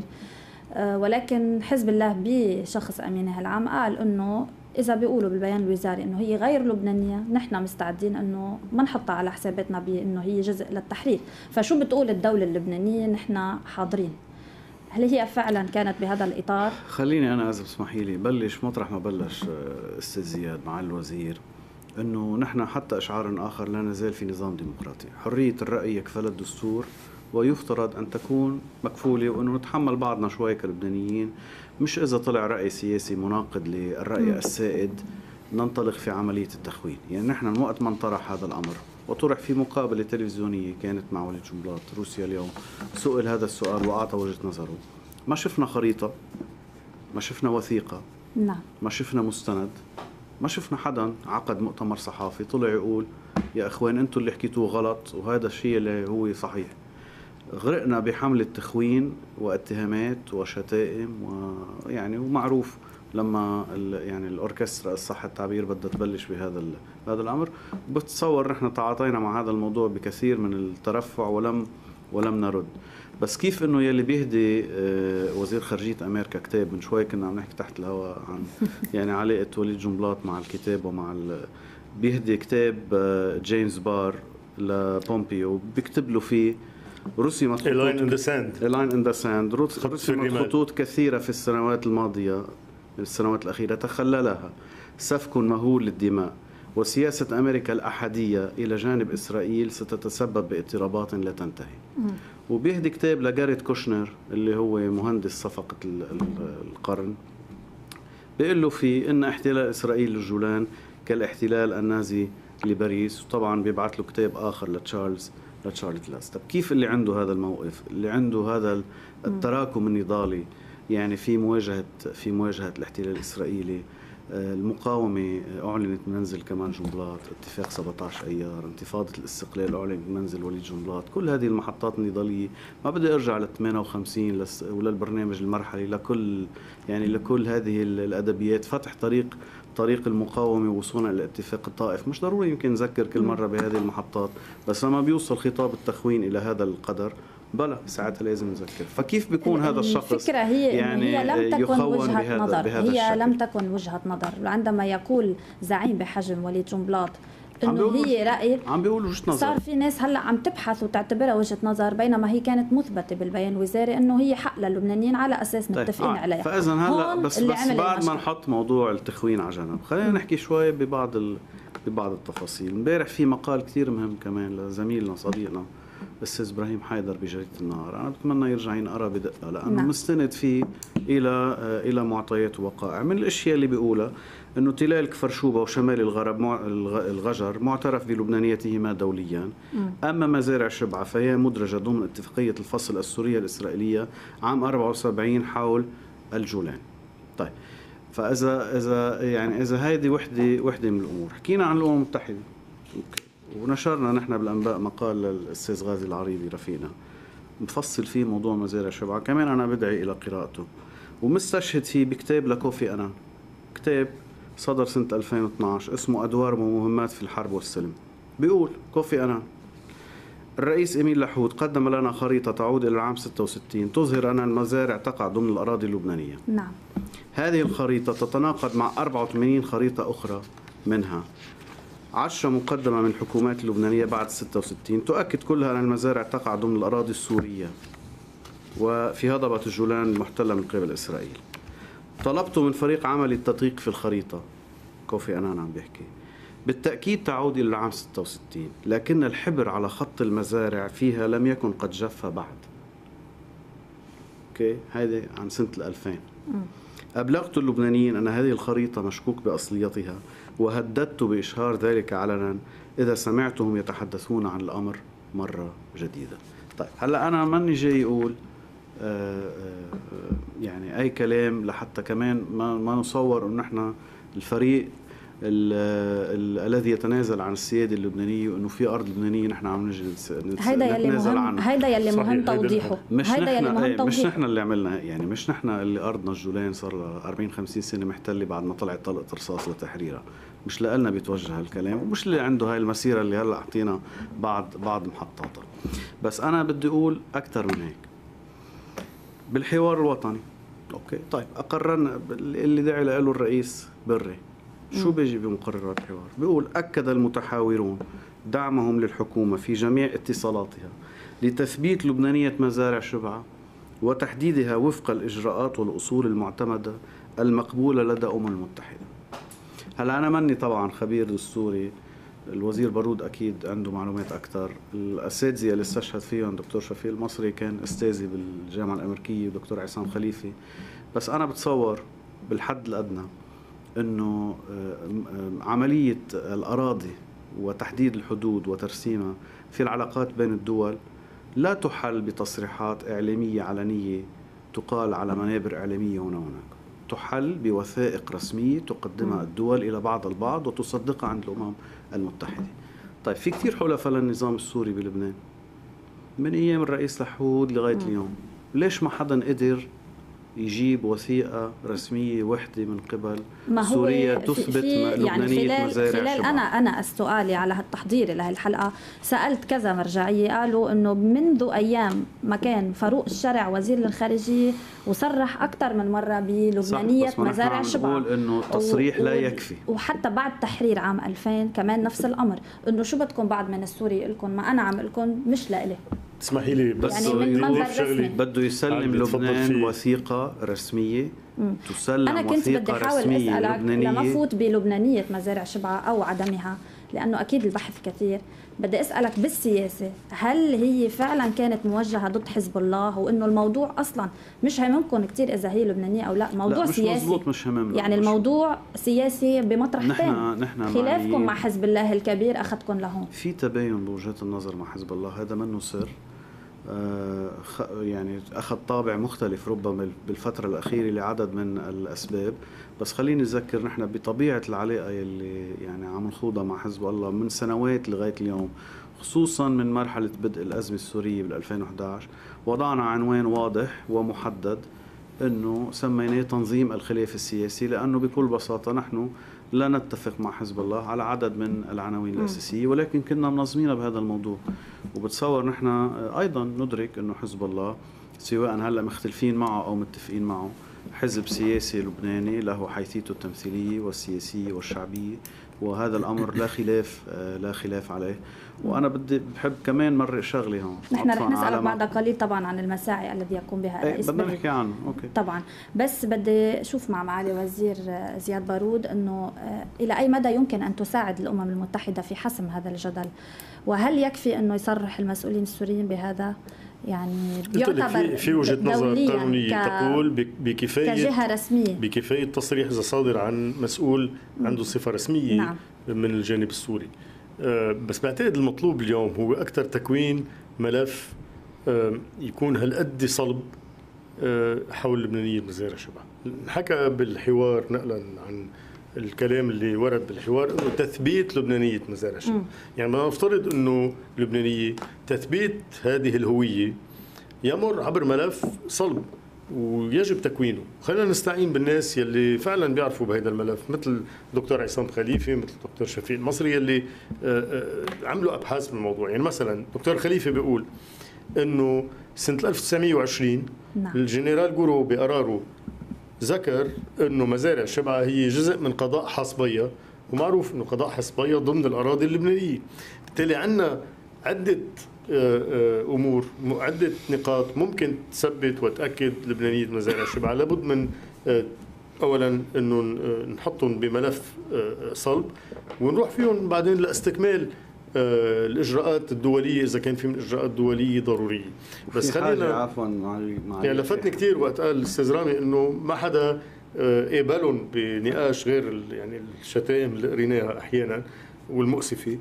ولكن حزب الله بشخص امينه العام قال انه إذا بيقولوا بالبيان الوزاري إنه هي غير لبنانية نحن مستعدين إنه ما نحطها على حساباتنا بإنه هي جزء للتحرير، فشو بتقول الدولة اللبنانية نحن حاضرين؟ هل هي فعلا كانت بهذا الإطار؟ خليني أنا إذا بسمحي لي بلش مطرح ما بلش أستاذ زياد مع الوزير، إنه نحن حتى إشعار آخر لا نزال في نظام ديمقراطي، حرية الرأي يكفل الدستور ويفترض أن تكون مكفولة، وأنه نتحمل بعضنا شوي كلبنانيين، مش إذا طلع رأي سياسي مناقض للرأي السائد ننطلق في عملية التخوين. يعني نحن من وقت ما انطرح هذا الأمر وطرح في مقابلة تلفزيونية كانت مع وليد جنبلاط روسيا اليوم، سئل هذا السؤال وأعطى وجهة نظره، ما شفنا خريطة، ما شفنا وثيقة، نعم، ما شفنا مستند، ما شفنا حدا عقد مؤتمر صحافي طلع يقول يا أخوان أنتوا اللي حكيتوه غلط وهذا الشيء اللي هو صحيح. غرقنا بحملة تخوين واتهامات وشتائم، ويعني ومعروف لما يعني الأوركسترا صح التعبير بدها تبلش بهذا هذا الأمر. بتصور نحن تعاطينا مع هذا الموضوع بكثير من الترفع ولم ولم نرد. بس كيف انه يلي بيهدي وزير خارجية امريكا كتاب، من شوي كنا عم نحكي تحت الهواء عن يعني علاقة وليد جنبلاط مع الكتاب ومع بيهدي كتاب جيمس بار لبومبيو بيكتب له فيه رسمت خطوط لاين ان ذا ساند لاين ان ذا ساند رسمت خطوط كثيرة في السنوات الماضية من السنوات الأخيرة تخللها سفك مهول للدماء وسياسة أمريكا الأحادية إلى جانب إسرائيل ستتسبب باضطرابات لا تنتهي. وبيهدي كتاب لجاريت كوشنر اللي هو مهندس صفقة القرن، بيقول له فيه إن احتلال إسرائيل للجولان كالاحتلال النازي لباريس، وطبعا بيبعث له كتاب آخر لتشارلز لتشارلز لاس. طب كيف اللي عنده هذا الموقف، اللي عنده هذا التراكم النضالي يعني في مواجهة في مواجهة الاحتلال الإسرائيلي، المقاومة أعلنت منزل كمال جنبلاط، اتفاق سبعة عشر أيار، انتفاضة الاستقلال أعلنت منزل وليد جنبلاط، كل هذه المحطات النضالية. ما بدي أرجع لل ثمانية وخمسين وللبرنامج المرحلي، لكل يعني لكل هذه الأدبيات فتح طريق طريق المقاومة ووصولنا إلى اتفاق الطائف. مش ضروري يمكن نذكر كل مرة بهذه المحطات، بس لما بيوصل خطاب التخوين إلى هذا القدر بلا ساعتها لازم نذكر. فكيف بيكون هذا الشخص الفكرة هي يعني هي لم تكن وجهة بهذا نظر بهذا هي الشكل. لم تكن وجهة نظر. عندما يقول زعيم بحجم وليد جنبلاط انه هي راي عم بيقولوا وجهه نظر. صار في ناس هلا عم تبحث وتعتبرها وجهه نظر، بينما هي كانت مثبته بالبيان الوزاري انه هي حق للبنانيين على اساس متفقين طيب. آه. عليها. فاذا هلا بس بس بعد ما نحط موضوع التخوين على جنب، خلينا نحكي شوي ببعض ال... ببعض التفاصيل. امبارح في مقال كثير مهم كمان لزميلنا صديقنا الاستاذ ابراهيم حيدر بجريده النهار، انا بتمنى يرجع ينقرا بدقه لانه نعم. مستند فيه الى الى معطيات ووقائع. من الاشياء اللي بيقولها انه تلال كفرشوبه وشمال الغرب مع الغجر معترف بلبنانيتهما دوليا، م. اما مزارع شبعه فهي مدرجه ضمن اتفاقيه الفصل السوريه الاسرائيليه عام أربعة وسبعين حول الجولان. طيب فاذا اذا يعني اذا هيدي وحده وحده من الامور. حكينا عن الامم المتحده ونشرنا نحن بالانباء مقال للاستاذ غازي العريبي رفيقنا مفصل فيه موضوع مزارع شبعه، كمان انا بدعي الى قراءته ومستشهد فيه بكتاب لكوفي أنان، كتاب صدر سنة ألفين واثنعش اسمه أدوار ومهمات في الحرب والسلم. بيقول كوفي أنان: الرئيس إميل لحود قدم لنا خريطة تعود إلى العام ستة وستين تظهر أن المزارع تقع ضمن الأراضي اللبنانية. نعم. هذه الخريطة تتناقض مع أربعة وثمانين خريطة أخرى، منها عشرة مقدمة من الحكومات اللبنانية بعد ستة وستين تؤكد كلها أن المزارع تقع ضمن الأراضي السورية وفي هضبة الجولان المحتلة من قبل إسرائيل. طلبت من فريق عملي التدقيق في الخريطة، كوفي أنان عم بيحكي، بالتأكيد تعود إلى العام ستة وستين، لكن الحبر على خط المزارع فيها لم يكن قد جف بعد. اوكي، هذه عن سنة الألفين. أبلغت اللبنانيين أن هذه الخريطة مشكوك بأصليتها، وهددت بإشهار ذلك علنا إذا سمعتهم يتحدثون عن الأمر مرة جديدة. طيب هلأ أنا ماني جاي أقول آآ آآ يعني أي كلام لحتى كمان ما, ما نصور أن نحن الفريق الذي يتنازل عن السيادة اللبنانية وأنه في أرض لبنانية نحن عم نجي نتنازل عنها. هيدا يلي مهم توضيحه. مش نحن مش نحن اللي عملنا، يعني مش نحن اللي أرضنا الجولان صار لها أربعين خمسين سنة محتلة بعد ما طلعت طلقة رصاص لتحريرها. مش لقلنا بيتوجه هالكلام، ومش اللي عنده هاي المسيرة اللي هلأ أعطينا بعض بعض محطاتها. بس أنا بدي أقول أكثر من هيك. بالحوار الوطني أوكي طيب أقررنا اللي دعي له الرئيس بري، شو بيجي بمقررات الحوار؟ بيقول: أكد المتحاورون دعمهم للحكومة في جميع اتصالاتها لتثبيت لبنانية مزارع شبعة وتحديدها وفق الإجراءات والأصول المعتمدة المقبولة لدى الأمم المتحدة. هلا أنا مني طبعا خبير دستوري، الوزير بارود أكيد عنده معلومات أكثر، الأساتذة اللي استشهد فيهم دكتور شفيق المصري كان أستاذي بالجامعة الأمريكية ودكتور عصام خليفي، بس أنا بتصور بالحد الأدنى أنه عملية الأراضي وتحديد الحدود وترسيمها في العلاقات بين الدول لا تحل بتصريحات إعلامية علنية تقال على منابر إعلامية هنا وهناك، تحل بوثائق رسمية تقدمها الدول إلى بعض البعض وتصدقها عند الأمم المتحدة. طيب في كتير حلفاء للنظام السوري بلبنان من أيام الرئيس لحود لغاية اليوم، ليش ما حدا قدر يجيب وثيقة رسمية وحدة من قبل سوريا تثبت لبنانية يعني خلال مزارع خلال شبعة؟ أنا أنا السؤالي على هالتحضير لهالحلقة سألت كذا مرجعية قالوا إنه منذ أيام ما كان فاروق الشرع وزير الخارجية وصرح أكثر من مرة بلبنانية مزارع شبعة، بقول إنه التصريح لا يكفي، وحتى بعد تحرير عام ألفين كمان نفس الأمر، إنه شو بدكم بعد من السوري لكم ما أنا عم لكم مش لإلي. اسمحي لي بس يعني بده يسلم لبنان وثيقة رسمية مم. تسلم أنا كنت بدي أحاول أسألك لما فوت بلبنانية مزارع شبعة أو عدمها، لأنه أكيد البحث كثير، بدي أسألك بالسياسة هل هي فعلا كانت موجهة ضد حزب الله، وإنه الموضوع أصلا مش هممكن كتير إذا هي لبنانية أو لا، موضوع لا مش سياسي مزبوط، مش هممنا، يعني مش الموضوع سياسي بمطرحتين، نحن نحن خلافكم مع حزب الله الكبير أخذكم لهون في تباين بوجهة النظر مع حزب الله، هذا منه سر. آه يعني أخذ طابع مختلف ربما بالفترة الأخيرة لعدد من الأسباب، بس خليني أذكر نحن بطبيعة العلاقة اللي يعني عم نخوضها مع حزب الله من سنوات لغاية اليوم، خصوصا من مرحلة بدء الأزمة السورية بال ألفين وإحدى عشر، وضعنا عنوان واضح ومحدد أنه سميناه تنظيم الخلاف السياسي، لأنه بكل بساطة نحن لا نتفق مع حزب الله على عدد من العناوين الأساسية، ولكن كنا منظمين بهذا الموضوع. وبتصور نحن أيضا ندرك أنه حزب الله سواء هلأ مختلفين معه أو متفقين معه حزب سياسي لبناني له حيثيته التمثيلية والسياسية والشعبية وهذا الامر لا خلاف لا خلاف عليه. وانا بدي بحب كمان مرق شغله هون. نحن رح نسالك بعد قليل طبعا عن المساعي الذي يقوم بها الرئيس. بدنا نحكي عنه اوكي طبعا، بس بدي اشوف مع معالي وزير زياد بارود انه الى اي مدى يمكن ان تساعد الامم المتحده في حسم هذا الجدل، وهل يكفي انه يصرح المسؤولين السوريين بهذا؟ يعني يعتبر في وجهه نظر قانونيه تقول بكفايه كجهه رسميه بكفايه تصريح اذا صادر عن مسؤول عنده صفه رسميه نعم. من الجانب السوري. بس بعتقد المطلوب اليوم هو اكثر تكوين ملف يكون هالقد صلب حول اللبنانيه مزارع شبع. انحكى بالحوار نقلا عن الكلام اللي ورد بالحوار انه تثبيت لبنانيه مزارع شبع، يعني ما نفترض انه لبنانيه تثبيت هذه الهويه يمر عبر ملف صلب ويجب تكوينه. خلينا نستعين بالناس يلي فعلا بيعرفوا بهذا الملف، مثل دكتور عصام خليفه، مثل دكتور شفيق المصري يلي عملوا ابحاث بالموضوع. يعني مثلا دكتور خليفه بيقول انه سنه ألف وتسعمية وعشرين نعم. الجنرال جورو بقراره ذكر انه مزارع شبعة هي جزء من قضاء حصبية، ومعروف انه قضاء حصبية ضمن الاراضي اللبنانية. بالتالي عندنا عدة امور، عدة نقاط ممكن تثبت وتاكد لبنانية مزارع شبعة. لابد من اولا انه نحطهم بملف صلب ونروح فيهم بعدين لاستكمال الاجراءات الدوليه اذا كان في من اجراءات دوليه ضروريه. بس خلينا عفوا معي يعني لفتني كثير وقت قال الاستاذ رامي انه ما حدا قابلهم بنقاش غير يعني الشتائم اللي قريناها احيانا والمؤسفه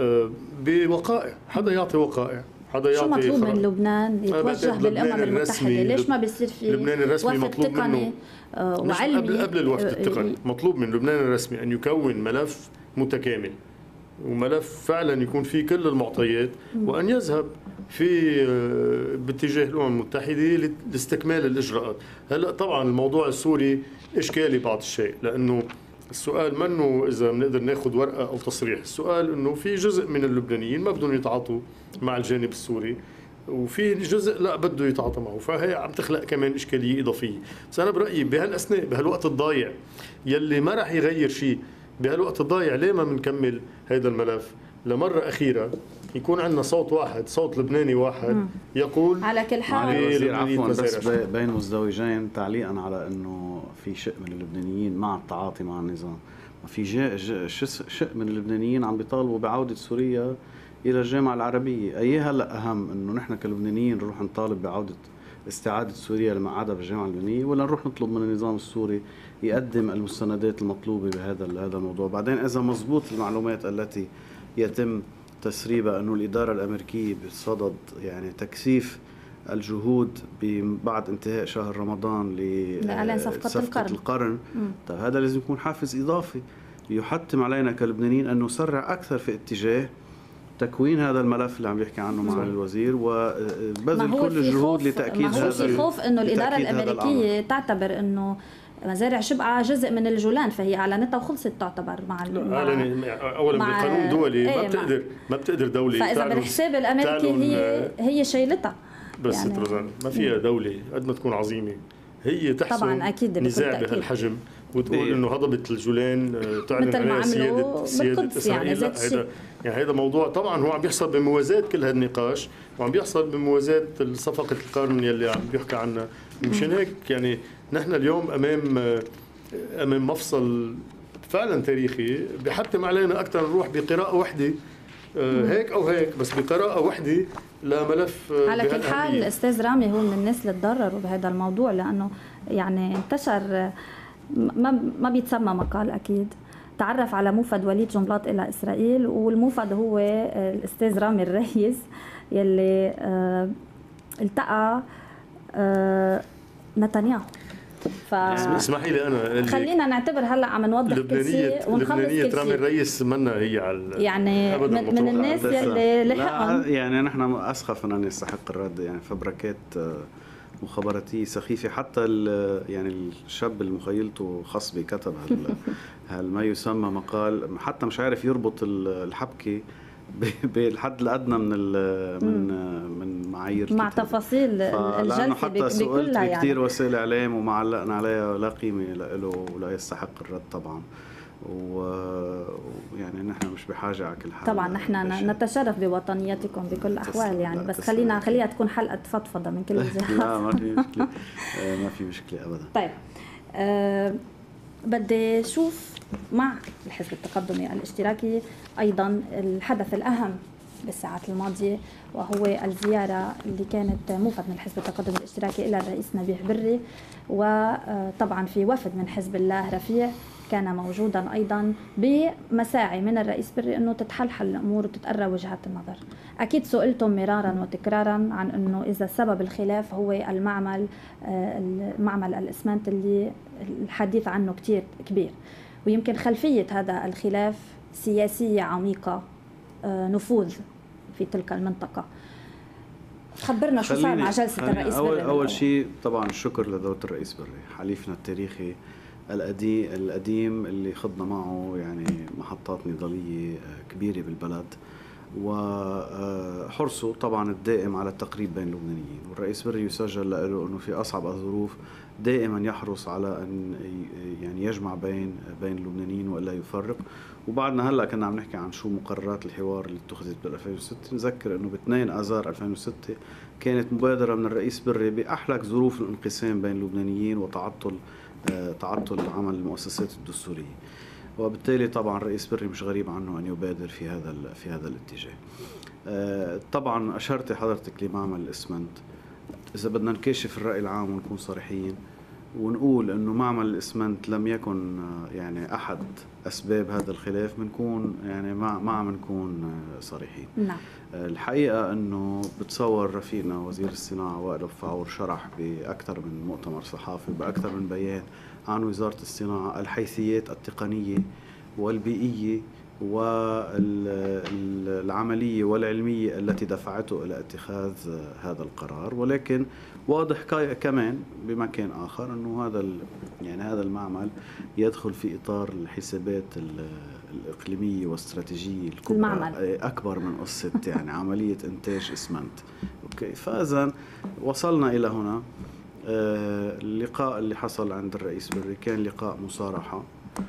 بوقائع، حدا يعطي وقائع، حدا يعطي. شو مطلوب من لبنان يتوجه بالامم المتحده؟ ليش ما بيصير في لبنان الرسمي مطلوب منه وعلمي قبل قبل الوفد التقني؟ مطلوب من لبنان الرسمي ان يكون ملف متكامل وملف فعلا يكون فيه كل المعطيات، وأن يذهب في باتجاه الأمم المتحدة لاستكمال الإجراءات. هلأ طبعا الموضوع السوري إشكالي بعض الشيء، لأنه السؤال منه إذا بنقدر ناخذ ورقة أو تصريح، السؤال أنه في جزء من اللبنانيين ما بدهم يتعاطوا مع الجانب السوري، وفي جزء لا بده يتعاطى معه، فهي عم تخلق كمان إشكالية إضافية. بس أنا برأيي بهالأثناء بهالوقت الضايع يلي ما راح يغير شيء، بهالوقت الضايع ليه ما بنكمل هذا الملف لمرة أخيرة، يكون عندنا صوت واحد، صوت لبناني واحد مم. يقول على كل حال. عفوا بس بين مزدوجين تعليقا على أنه في شيء من اللبنانيين مع التعاطي مع النظام، وفي شيء من اللبنانيين عم بيطالبوا بعودة سوريا إلى الجامعة العربية. أي هلا أهم أنه نحن كلبنانيين نروح نطالب بعودة استعادة سوريا لمقعدها بالجامعة اللبنانية، ولا نروح نطلب من النظام السوري يقدم المستندات المطلوبة بهذا هذا الموضوع؟ بعدين إذا مزبوط المعلومات التي يتم تسريبها أنه الإدارة الأمريكية بصدد يعني تكثيف الجهود بعد انتهاء شهر رمضان لإعلان صفقة, صفقة القرن, القرن. طيب هذا لازم يكون حافز إضافي يحتم علينا كلبنانيين أن نسرع أكثر في اتجاه تكوين هذا الملف اللي عم يحكي عنه معالي الوزير، وبذل كل الجهود لتأكيد هذا. ما هو في خوف انه الإدارة الأمريكية تعتبر انه مزارع شبعة جزء من الجولان، فهي اعلنتها وخلصت تعتبر مع اولا بقانون دولي ما بتقدر ما بتقدر دولة، فاذا بالحساب الامريكي هي هي شايلتها. بس يعني ما فيها دولة قد ما تكون عظيمة هي تحسن نزاع بهالحجم وتقول انه هضبة الجولان تعلن عليها سيادة سيادة اسرائيل. يعني هذا يعني هذا موضوع طبعا هو عم بيحصل بموازاة كل هالنقاش، وعم بيحصل بموازاة صفقة القرن يلي عم بيحكي عنها. مشان هيك يعني نحن اليوم امام امام مفصل فعلا تاريخي بيحتم علينا اكثر نروح بقراءة وحدة هيك او هيك، بس بقراءة وحدة لملف. على كل حال الاستاذ رامي هو من الناس اللي تضرروا بهذا الموضوع، لانه يعني انتشر ما ما بيتسمى مقال اكيد، تعرف على موفد وليد جنبلاط الى اسرائيل، والموفد هو الاستاذ رامي الريس يلي اه التقى اه نتنياهو. ف اسمحي لي انا خلينا نعتبر هلا عم نوضح كل شيء ونخلص كل شيء. رامي الريس منا هي على يعني من, من الناس يلي لحقهم، يعني نحن اسخف ان يستحق الرد، يعني فبركات مخابراتية سخيفة. حتى يعني الشاب اللي مخيلته خصبي كتب هل ما يسمى مقال، حتى مش عارف يربط الحبكة بالحد الأدنى من من من معايير مع تفاصيل الجلسة حتى سئلت يعني. كثير وسائل إعلام وما علقنا عليها لا قيمة له ولا يستحق الرد طبعا. ويعني نحن مش بحاجة على كل حال. طبعا نحن نتشرف بوطنيتكم بكل الأحوال يعني، بس خلينا خليها تكون حلقة فضفضة من كل الجهات. لا ما في مشكلة، ما في مشكلة أبدا. طيب أه بدي شوف مع الحزب التقدمي الاشتراكي أيضا الحدث الأهم بالساعات الماضية، وهو الزيارة اللي كانت موفد من الحزب التقدمي الاشتراكي إلى الرئيس نبيه بري، وطبعا في وفد من حزب الله رفيع كان موجودا أيضا بمساعي من الرئيس بري أنه تتحلحل الأمور وتتقرى وجهات النظر. أكيد سئلتم مرارا وتكرارا عن أنه إذا سبب الخلاف هو المعمل المعمل الإسمنت اللي الحديث عنه كتير كبير، ويمكن خلفية هذا الخلاف سياسية عميقة نفوذ في تلك المنطقة. خبرنا شو صار مع جلسة الرئيس أول بري. أول شيء طبعا الشكر لدولة الرئيس بري، حليفنا التاريخي القديم اللي خضنا معه يعني محطات نضالية كبيرة بالبلد، وحرصه طبعا الدائم على التقريب بين اللبنانيين، والرئيس بري يسجل له انه في اصعب الظروف دائما يحرص على ان يعني يجمع بين بين اللبنانيين والا يفرق. وبعدنا هلا كنا عم نحكي عن شو مقررات الحوار اللي اتخذت بال ألفين وستة، نذكر انه ب اثنين آذار ألفين وستة كانت مبادرة من الرئيس بري باحلك ظروف الانقسام بين اللبنانيين وتعطل تعطل عمل المؤسسات الدستورية، وبالتالي طبعا الرئيس بري مش غريب عنه أن يبادر في هذا في هذا الاتجاه. طبعا أشرت حضرتك لمعمل الإسمنت، إذا بدنا نكشف الرأي العام ونكون صريحين ونقول أنه معمل الإسمنت لم يكن يعني أحد أسباب هذا الخلاف، بنكون يعني ما ما بنكون صريحين. نعم. الحقيقة أنه بتصور رفيقنا وزير الصناعة وائل فاور شرح بأكثر من مؤتمر صحافي بأكثر من بيان عن وزارة الصناعة الحيثيات التقنية والبيئية والعملية والعلمية التي دفعته إلى اتخاذ هذا القرار، ولكن واضح كمان بمكان آخر أنه هذا يعني هذا المعمل يدخل في إطار الحسابات الإقليمية والاستراتيجية الكبرى المعمل. أكبر من قصة يعني عملية إنتاج إسمنت. أوكي، فإذا وصلنا إلى هنا. اللقاء اللي حصل عند الرئيس بري كان لقاء مصارحة،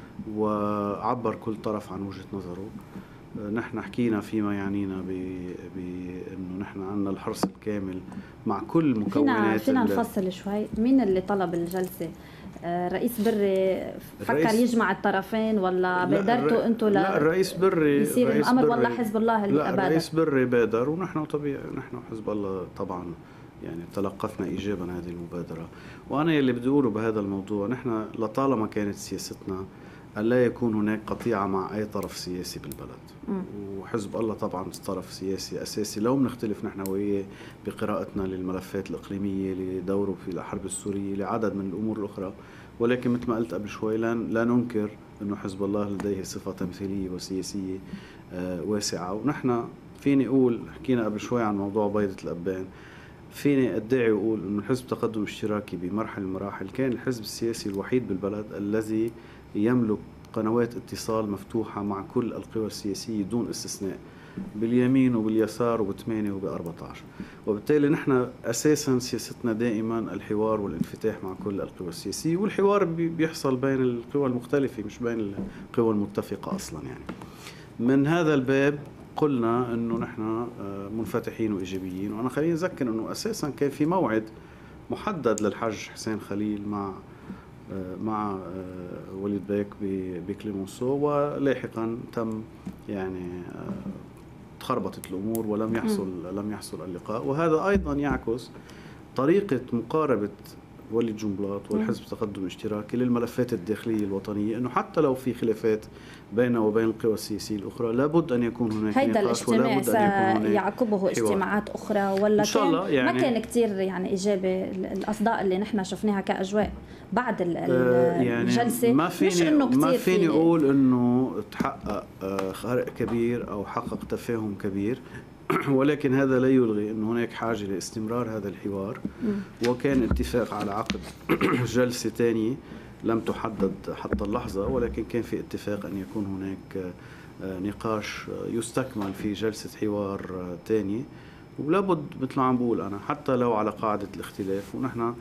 وعبر كل طرف عن وجهة نظره. نحن حكينا فيما يعنينا بأنه نحن عندنا الحرص الكامل مع كل مكونات. فينا, فينا نفصل شوي، مين اللي طلب الجلسة؟ رئيس بري فكر يجمع الطرفين ولا بادرتوا انتوا؟ لا الرئيس بري يصير الامر ولا حزب الله اللي لا الرئيس بري بادر، ونحن طبيعي نحن حزب الله طبعا يعني تلقفنا ايجابا هذه المبادره. وانا اللي بدي اقوله بهذا الموضوع، نحن لطالما كانت سياستنا ألا يكون هناك قطيعة مع أي طرف سياسي بالبلد. م. وحزب الله طبعا طرف سياسي أساسي، لو بنختلف نحن وياه بقراءتنا للملفات الإقليمية، لدوره في الحرب السورية، لعدد من الأمور الأخرى، ولكن مثل ما قلت قبل شوي لا, لا ننكر أنه حزب الله لديه صفة تمثيلية وسياسية آه واسعة. ونحن فيني أقول، حكينا قبل شوي عن موضوع بيضة الأبان، فيني أدعي وأقول أنه الحزب تقدم اشتراكي بمرحلة المراحل كان الحزب السياسي الوحيد بالبلد الذي يملك قنوات اتصال مفتوحة مع كل القوى السياسية دون استثناء، باليمين وباليسار وبثمانية وبأربعة عشر. وبالتالي نحن أساسا سياستنا دائما الحوار والانفتاح مع كل القوى السياسية، والحوار بيحصل بين القوى المختلفة مش بين القوى المتفقة أصلا. يعني من هذا الباب قلنا أنه نحن منفتحين وإيجابيين. وأنا خليني أذكر أنه أساسا كان في موعد محدد للحج حسين خليل مع مع وليد بيك بكليمونسو، ولاحقا تم يعني تخربطت الأمور ولم يحصل م. لم يحصل اللقاء. وهذا أيضا يعكس طريقة مقاربة وليد جنبلاط والحزب التقدم الاشتراكي للملفات الداخلية الوطنية، أنه حتى لو في خلافات بينه وبين القوى السياسية الأخرى لابد أن يكون هناك هيدا الاجتماع سيعقبه اجتماعات أخرى، ولا كان يعني ما كان كتير يعني إيجابي الأصداء اللي نحن شفناها كأجواء بعد الجلسة؟ يعني ما فيني ما فيني أقول أنه تحقق خارق كبير أو حقق تفاهم كبير، ولكن هذا لا يلغي أن هناك حاجة لاستمرار هذا الحوار. م. وكان اتفاق على عقد جلسة تانية لم تحدد حتى اللحظة، ولكن كان في اتفاق أن يكون هناك نقاش يستكمل في جلسة حوار تانية. ولابد مثل ما عم بقول أنا حتى لو على قاعدة الاختلاف، ونحن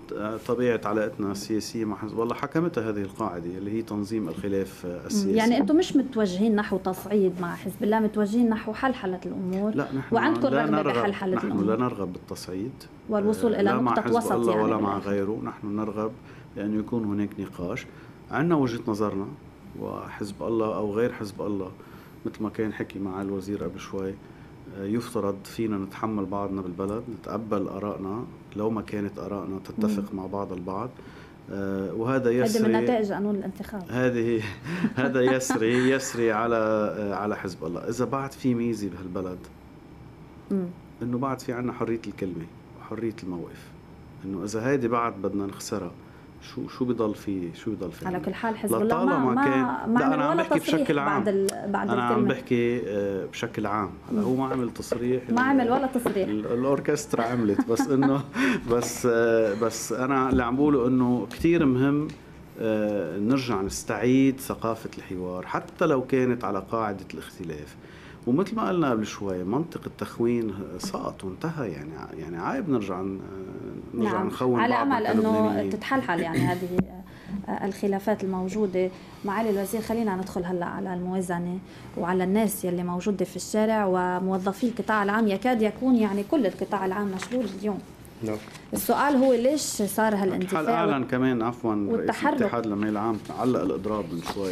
طبيعة علاقتنا السياسية مع حزب الله حكمتها هذه القاعدة اللي هي تنظيم الخلاف السياسي. يعني أنتم مش متوجهين نحو تصعيد مع حزب الله، متوجهين نحو حلحلة الأمور. لا، نحن وعندكم لا رغبة نرغب بحلحلة نحن الأمور. لا نرغب بالتصعيد والوصول إلى نقطة وسط الله يعني ولا مع بالآخر. غيره. نحن نرغب بأن يكون هناك نقاش، عندنا وجهة نظرنا، وحزب الله أو غير حزب الله مثل ما كان حكي مع الوزير قبل شوي يفترض فينا نتحمل بعضنا بالبلد، نتقبل آرائنا لو ما كانت آرائنا تتفق مم. مع بعض البعض، وهذا يسري هذا من نتائج قانون الانتخاب. هذه هذا يسري يسري على على حزب الله. إذا بعد في ميزة بهالبلد مم. إنه بعد في عنا حرية الكلمة وحرية الموقف، إنه إذا هذه بعد بدنا نخسرها شو شو بضل في شو بضل في على كل حال حزب الله ما ما, ما لا أنا عم بحكي بشكل عام. بعد بعد أنا عم بحكي بشكل عام. هلا هو ما عمل تصريح، ما عمل ولا تصريح، الأوركسترا عملت بس إنه بس بس أنا اللي عم بقوله إنه كتير مهم نرجع نستعيد ثقافة الحوار حتى لو كانت على قاعدة الاختلاف. ومثل ما قلنا قبل شوي منطق التخوين سقط وانتهى، يعني يعني عيب نرجع نرجع نعم. نخون على بعضنا امل انه تتحلحل يعني هذه الخلافات الموجوده. معالي الوزير خلينا ندخل هلا على الموازنه وعلى الناس يلي موجوده في الشارع وموظفي القطاع العام، يكاد يكون يعني كل القطاع العام مشلول اليوم. نعم. السؤال هو ليش صار هالاندفاع؟ الحال اعلن كمان عفوا رئيس الاتحاد العمال العام علق الاضراب من شوي،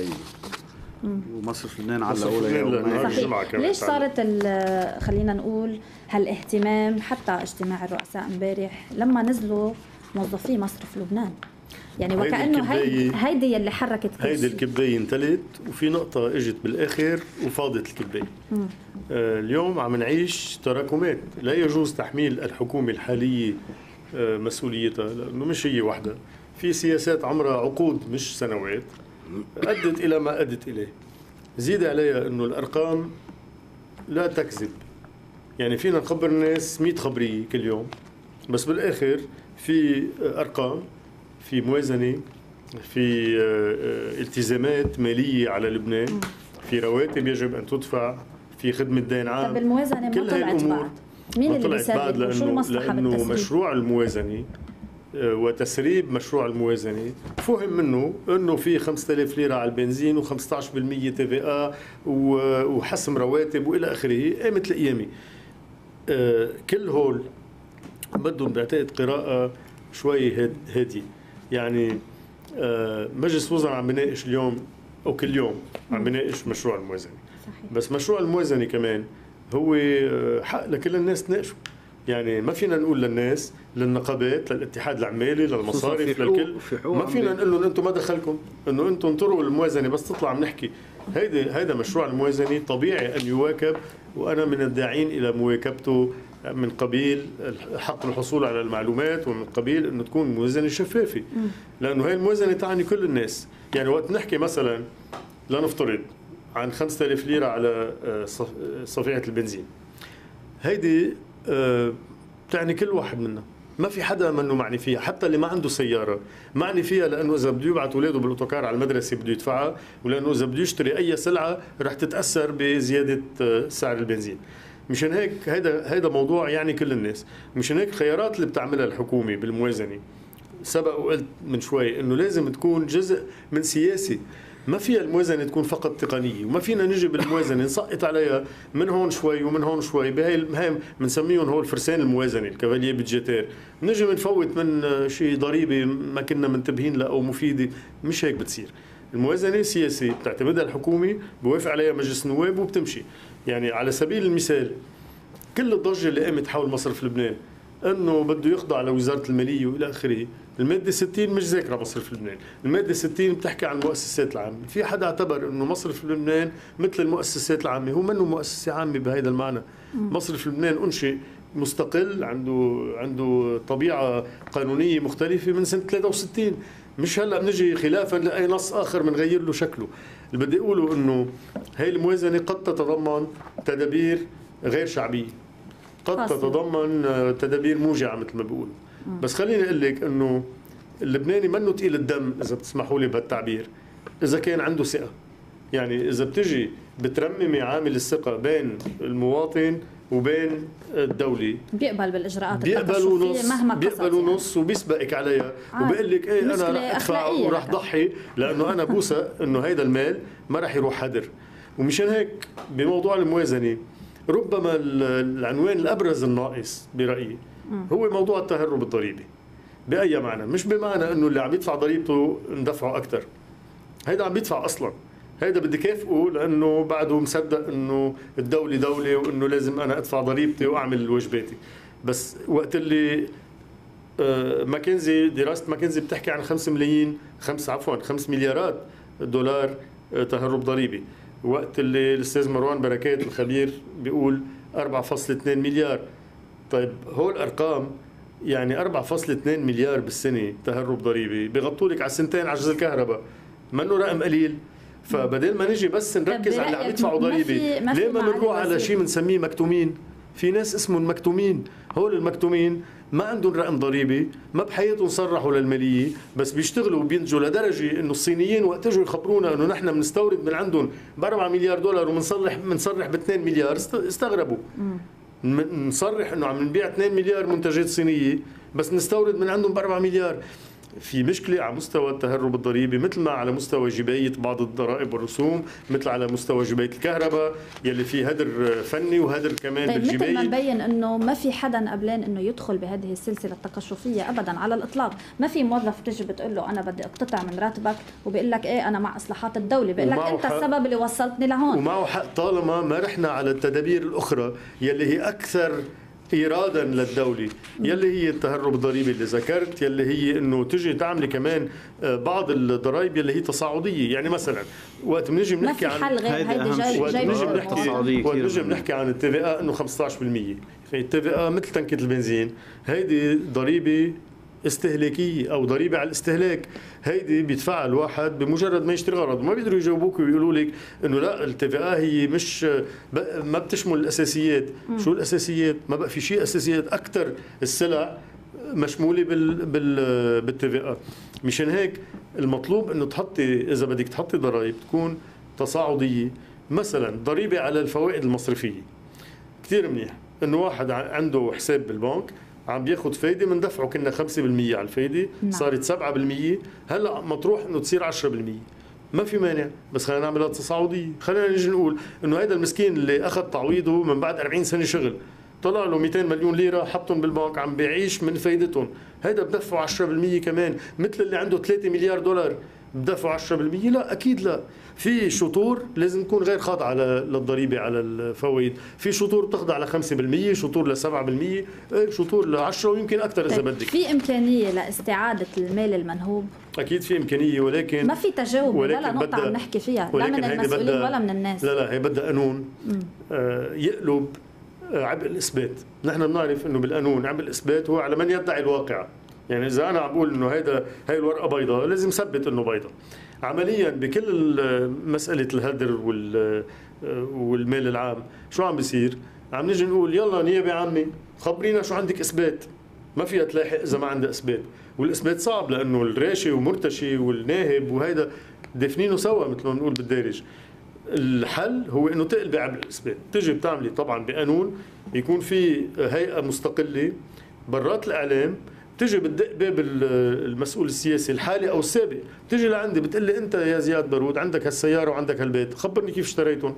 ومصر في لبنان علقوا لها. ليش صارت خلينا نقول هالاهتمام حتى اجتماع الرؤساء امبارح لما نزلوا موظفي مصرف لبنان؟ يعني وكأنه هيدي هيدي اللي حركت كل هيدي الكباية انتلت، وفي نقطة اجت بالاخر وفاضت الكباية. آه اليوم عم نعيش تراكمات، لا يجوز تحميل الحكومة الحالية آه مسؤوليتها، لأنه مش هي وحدها، في سياسات عمرها عقود مش سنوات أدت إلى ما أدت إليه. زيد عليها أنه الأرقام لا تكذب، يعني فينا نخبر الناس مئة خبرية كل يوم، بس بالآخر في أرقام، في موازنة، في التزامات مالية على لبنان، في رواتب يجب أن تدفع، في خدمة دين عام. طب الموازنة ما طلعت بعد، مين اللي بيساعد وشو المصلحة بالتسريب؟ لأنه مشروع الموازنة وتسريب مشروع الموازنة فهم منه أنه في خمسة آلاف ليرة على البنزين وخمسة عشر بالمئة تي في آ وحسم رواتب وإلى آخره. قامت الأيامي كل هول بدهم بعتقد قراءة شوي هادي. يعني مجلس وزراء عم بناقش اليوم أو كل يوم عم بناقش مشروع الموازنة، بس مشروع الموازنة كمان هو حق لكل الناس تناقشه. يعني ما فينا نقول للناس، للنقابات، للاتحاد العمالي، للمصارف، للكل، ما فينا نقول لهم انتم ما دخلكم، انه انتم انطروا الموازنه بس تطلع بنحكي. هيدا هيدا مشروع الموازنه طبيعي ان يواكب، وانا من الداعين الى مواكبته من قبيل حق الحصول على المعلومات، ومن قبيل انه تكون موازنه شفافه، لانه هي الموازنه تعني كل الناس. يعني وقت نحكي مثلا لنفترض عن خمسة آلاف ليره على صفيحه البنزين، هيدي بتعني كل واحد منا، ما في حدا منه معني فيها، حتى اللي ما عنده سيارة معني فيها، لأنه إذا بده يبعث أولاده بالأوتوكار على المدرسة بده يدفعها، ولأنه إذا بده يشتري أي سلعة رح تتأثر بزيادة سعر البنزين. مشان هيك هيدا هيدا موضوع يعني كل الناس. مشان هيك الخيارات اللي بتعملها الحكومة بالموازنة سبق وقلت من شوي إنه لازم تكون جزء من سياسي. ما فيها الموازنة تكون فقط تقنية، وما فينا نجي بالموازنة نسقط عليها من هون شوي ومن هون شوي. بهاي المهام بنسميهم هول فرسان الموازنة، الكافالييه بيدجيتير، نجي بنفوت من شيء ضريبة ما كنا منتبهين لها أو مفيدة. مش هيك بتصير. الموازنة سياسية بتعتمدها الحكومة، بوافق عليها مجلس النواب وبتمشي. يعني على سبيل المثال كل الضجة اللي قامت حول مصرف لبنان انه بده يخضع لوزاره الماليه والى اخره، الماده ستين مش ذاكره مصرف لبنان، الماده ستين بتحكي عن المؤسسات العامه. في حدا اعتبر انه مصرف لبنان مثل المؤسسات العامه، هو منه مؤسسه عامه بهذا المعنى. مصرف لبنان انشئ مستقل، عنده عنده طبيعه قانونيه مختلفه من سنه ثلاثة وستين، مش هلا بنجي خلافا لاي نص اخر بنغير له شكله. اللي بدي اقوله انه هي الموازنه قد تتضمن تدابير غير شعبيه، قد تتضمن تدابير موجعة مثل ما بيقولوا، بس خليني أقول لك إنه اللبناني منه تقيل الدم إذا بتسمحوا لي بهالتعبير، إذا كان عنده ثقة. يعني إذا بتجي بترممي عامل الثقة بين المواطن وبين الدولي بيقبل بالاجراءات بيقبلوا نص مهما بيقبلوا يعني. نص وبيسبقك عليها وبيقول لك ايه انا رح ادفع وراح ضحي لانه انا بوثق انه هيدا المال ما راح يروح هدر. ومشان هيك بموضوع الموازنه ربما العنوان الابرز الناقص برايي هو موضوع التهرب الضريبي. باي معنى؟ مش بمعنى انه اللي عم يدفع ضريبته ندفعه اكثر، هيدا عم يدفع اصلا، هيدا بدي كافئه لانه بعده مصدق انه الدوله دوله وانه لازم انا ادفع ضريبتي واعمل واجباتي. بس وقت اللي ماكنزي دراسه ماكنزي بتحكي عن خمسة ملايين خمس عفوا خمس مليارات دولار تهرب ضريبي، وقت اللي الاستاذ مروان بركات الخبير بيقول أربعة فاصلة اثنين مليار. طيب هول الارقام يعني أربعة فاصلة اثنين مليار بالسنه تهرب ضريبي بيغطوا لك على سنتين عجز الكهرباء، منه رقم قليل. فبدل ما نجي بس نركز على اللي عم يدفعوا ضريبي ليه ما بنروح على شيء بنسميه مكتومين؟ في ناس اسمهم مكتومين، هول المكتومين ما عندهم رقم ضريبي، ما بحياتهم صرحوا للماليه، بس بيشتغلوا وبينتجوا لدرجه انه الصينيين وقت اجوا يخبرونا انه نحن بنستورد من عندهم ب أربعة مليار دولار وبنصلح بنصرح ب اثنين مليار استغربوا. نصرح انه عم نبيع اثنين مليار منتجات صينيه بس نستورد من عندهم ب أربعة مليار. في مشكله على مستوى التهرب الضريبي مثل ما على مستوى جبايه بعض الضرائب والرسوم، مثل على مستوى جبايه الكهرباء يلي فيه هدر فني وهدر كمان طيب بالجبايه. مثل ما مبين انه ما في حدا قبلان انه يدخل بهذه السلسله التقشفيه ابدا على الاطلاق، ما في موظف بتجي بتقول له انا بدي اقتطع من راتبك وبيقول لك ايه انا مع اصلاحات الدوله، بيقول لك انت السبب اللي وصلتني لهون. ومعه حق طالما ما رحنا على التدابير الاخرى يلي هي اكثر إيرادا للدولة، يلي هي التهرب الضريبي اللي ذكرت، يلي هي انه تجي تعملي كمان بعض الضرائب يلي هي تصاعديه. يعني مثلا وقت بنيجي بنحكي عن حل غير هيدي جاي وقت بنيجي بنحكي وقت بنيجي بنحكي عن التي في إيه انه خمسة عشر بالمية، التي في إيه مثل تنكة البنزين، هيدي ضريبه استهلاكيه او ضريبه على الاستهلاك، هيدي بيدفعها الواحد بمجرد ما يشتري غرض، وما بيقدروا يجاوبوك ويقولوا لك انه لا التي في إيه هي مش ما بتشمل الاساسيات. م. شو الاساسيات؟ ما بقى في شيء اساسيات، اكثر السلع مشموله بال بال بالتي في إيه. مشان هيك المطلوب انه تحطي اذا بدك تحطي ضرائب تكون تصاعديه. مثلا ضريبه على الفوائد المصرفيه كثير منيح، انه واحد عنده حساب بالبنك عم بياخذ فايده من دفعه كنا خمسة بالمية على الفايده، صارت سبعة بالمية، هلا مطروح انه تصير عشرة بالمية، ما في مانع، بس خلينا نعملها تصاعديه. خلينا نيجي نقول انه هذا المسكين اللي اخذ تعويضه من بعد أربعين سنه شغل طلع له مئتين مليون ليره حطهم بالبنك عم بيعيش من فايدتهم، هذا بدفعه عشرة بالمية كمان، مثل اللي عنده ثلاثة مليار دولار بدفعوا عشرة بالمية. لا اكيد لا، في شطور لازم تكون غير خاضعه للضريبه على الفوائد، في شطور بتخضع ل خمسة بالمية، شطور ل سبعة بالمية، شطور ل عشرة ويمكن اكثر اذا بدك. في امكانيه لاستعاده المال المنهوب؟ اكيد في امكانيه، ولكن ما في تجاوب ولا نقطه عم نحكي فيها لا من المسؤولين ولا من الناس. لا لا هي بدها قانون آه يقلب عبء الاثبات. نحن بنعرف انه بالقانون عبء الاثبات هو على من يدعي الواقع. يعني اذا انا عم بقول انه هيدا هي الورقه بيضاء لازم ثبت انه بيضاء. عمليا بكل مساله الهدر وال والمال العام شو عم بيصير؟ عم نيجي نقول يلا نيابه عامه خبرينا شو عندك اثبات. ما فيها تلاحق اذا ما عندها اثبات، والاثبات صعب لانه الراشي ومرتشي والناهب وهيدا دافنينه سوا مثل ما بنقول بالدارج. الحل هو انه تقلبي عبء الاثبات، تجي بتعملي طبعا بقانون يكون في هيئه مستقله برات الاعلام، تجي بتدق باب المسؤول السياسي الحالي او السابق، تجي لعندي بتقول لي انت يا زياد بارود عندك هالسياره وعندك هالبيت، خبرني كيف اشتريتهم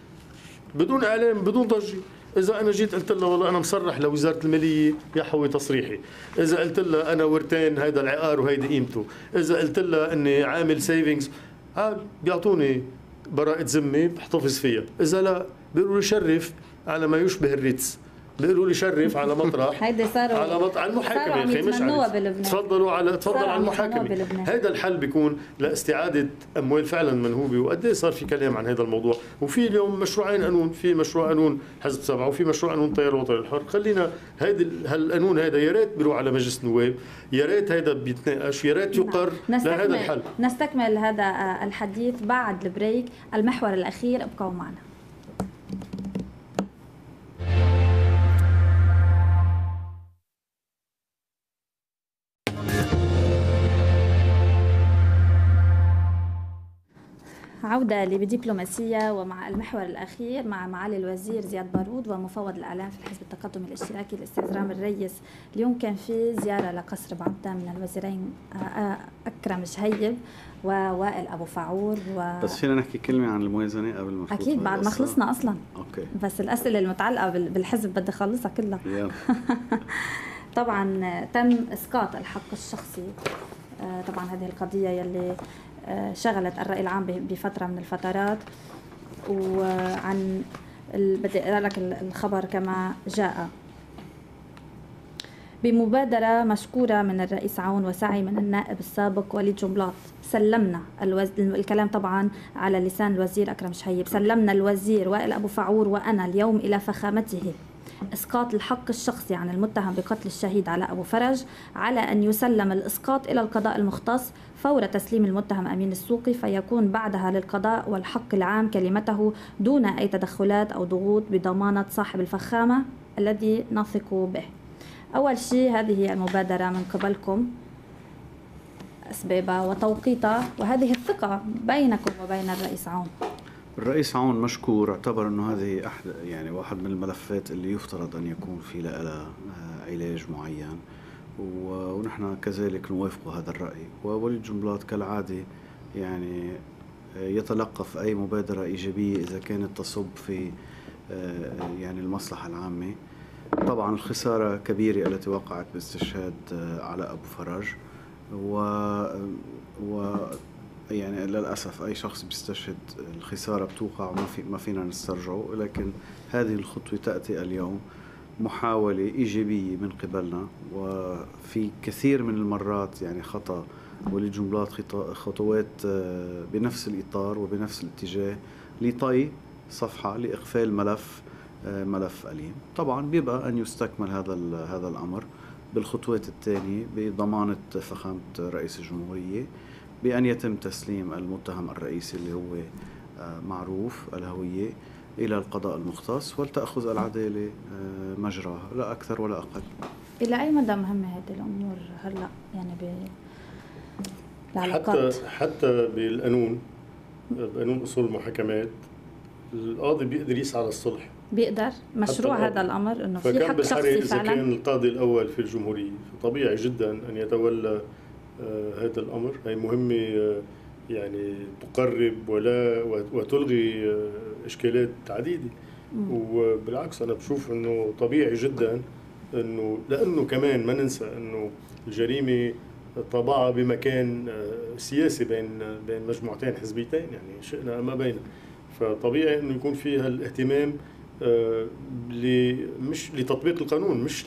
بدون اعلام بدون ضجه. اذا انا جيت قلت لها والله انا مصرح لوزاره الماليه يحوي تصريحي، اذا قلت لها انا ورتين هيدا العقار وهيدي قيمته، اذا قلت لها اني عامل سيفنجز عاد بيعطوني براءه ذمه بحتفظ فيها، اذا لا بيقولوا لي شرف على ما يشبه الريتس، بيقولوا لي شرف على مطرح هيدي صاروا على مط... على المحاكمه يا اخي مش على تفضلوا على تفضل على المحاكمه. هذا الحل بيكون لاستعاده اموال فعلا منهوبه. وقد ايه صار في كلام عن هذا الموضوع، وفي اليوم مشروعين قانون، في مشروع قانون حزب سبعه وفي مشروع قانون التيار الوطني الحر. خلينا هيدي هالقانون هذا يا ريت بيروح على مجلس النواب، يا ريت هذا بيتناقش، يا ريت يقر لهذا الحل. نستكمل هذا الحديث بعد البريك. المحور الاخير ابقوا معنا. عودة لبدبلوماسية ومع المحور الأخير مع معالي الوزير زياد بارود ومفوض الإعلام في الحزب التقدمي الاشتراكي الأستاذ رامي الريس. اليوم كان في زيارة لقصر بعبدة من الوزيرين أكرم شهيب ووائل أبو فاعور و... بس فينا نحكي كلمة عن الموازنة قبل ما أكيد بعد ما خلصنا أصلا. أوكي. بس الأسئلة المتعلقة بالحزب بدي أخلصها كلها. طبعا تم إسقاط الحق الشخصي. طبعا هذه القضية يلي شغلت الرأي العام بفترة من الفترات، وعن بدي أقرأ لك الخبر كما جاء. بمبادرة مشكورة من الرئيس عون وسعي من النائب السابق وليد جنبلاط، سلمنا الوز... الكلام طبعا على لسان الوزير أكرم شهيب، سلمنا الوزير وائل أبو فاعور وأنا اليوم إلى فخامته إسقاط الحق الشخصي عن المتهم بقتل الشهيد علاء أبو فرج، على أن يسلم الإسقاط إلى القضاء المختص فور تسليم المتهم أمين السوقي، فيكون بعدها للقضاء والحق العام كلمته دون أي تدخلات أو ضغوط بضمانة صاحب الفخامة الذي نثق به. أول شيء هذه المبادرة من قبلكم أسبابها وتوقيتها وهذه الثقة بينكم وبين الرئيس عون. الرئيس عون مشكور، اعتبر انه هذه احد يعني واحد من الملفات اللي يفترض ان يكون في لها علاج معين، ونحن كذلك نوافق هذا الرأي. ووليد جنبلاط كالعادة يعني يتلقف اي مبادرة ايجابية اذا كانت تصب في يعني المصلحة العامة. طبعا الخسارة كبيرة التي وقعت باستشهاد علاء أبو فرج، و, و يعني للأسف أي شخص بيستشهد الخسارة بتوقع وما في ما فينا نسترجعه، لكن هذه الخطوة تأتي اليوم محاولة إيجابية من قبلنا. وفي كثير من المرات يعني خطأ وليد جنبلاط خطوات بنفس الإطار وبنفس الاتجاه لطي صفحة لإقفال ملف ملف أليم. طبعا بيبقى أن يستكمل هذا هذا الأمر بالخطوات الثانية بضمانة فخامة رئيس الجمهورية، بأن يتم تسليم المتهم الرئيسي اللي هو معروف الهوية إلى القضاء المختص، ولتأخذ العدالة مجراها لا أكثر ولا أقل. إلى أي مدى مهمة هذه الأمور هلأ يعني بالعلاقات؟ حتى حتى بالقانون قانون أصول المحاكمات القاضي بيقدر يسعى للصلح، بيقدر مشروع هذا الأمر إنه في حق شخصي فعلا. إذا كان القاضي الأول في الجمهورية فطبيعي جدا أن يتولى آه هذا الأمر. هي مهمة آه يعني تقرب ولا وتلغي آه إشكالات عديدة. مم. وبالعكس أنا بشوف إنه طبيعي جدا إنه لأنه كمان ما ننسى إنه الجريمة طبعها بمكان آه سياسي بين بين مجموعتين حزبيتين، يعني شئنا ما بينا، فطبيعي انه يكون فيها الاهتمام آه مش لتطبيق القانون، مش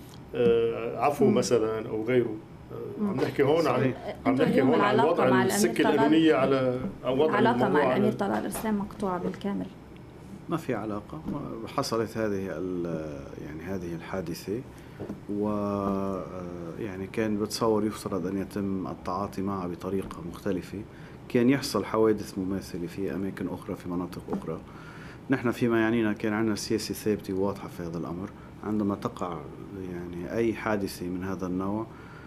لعفو آه مثلا او غيره. آه عم نحكي هون عن عم نحكي هون عن وضع السكه القانونيه على او وضع العلاقه مع الامير طلال الاسلام مقطوعه بالكامل. ما في علاقه، حصلت هذه يعني هذه الحادثه، و يعني كان بتصور يفترض ان يتم التعاطي معها بطريقه مختلفه. كان يحصل حوادث مماثلة في أماكن أخرى في مناطق أخرى. نحن فيما يعنينا كان عندنا سياسة ثابتة وواضحة في هذا الأمر. عندما تقع يعني أي حادثة من هذا النوع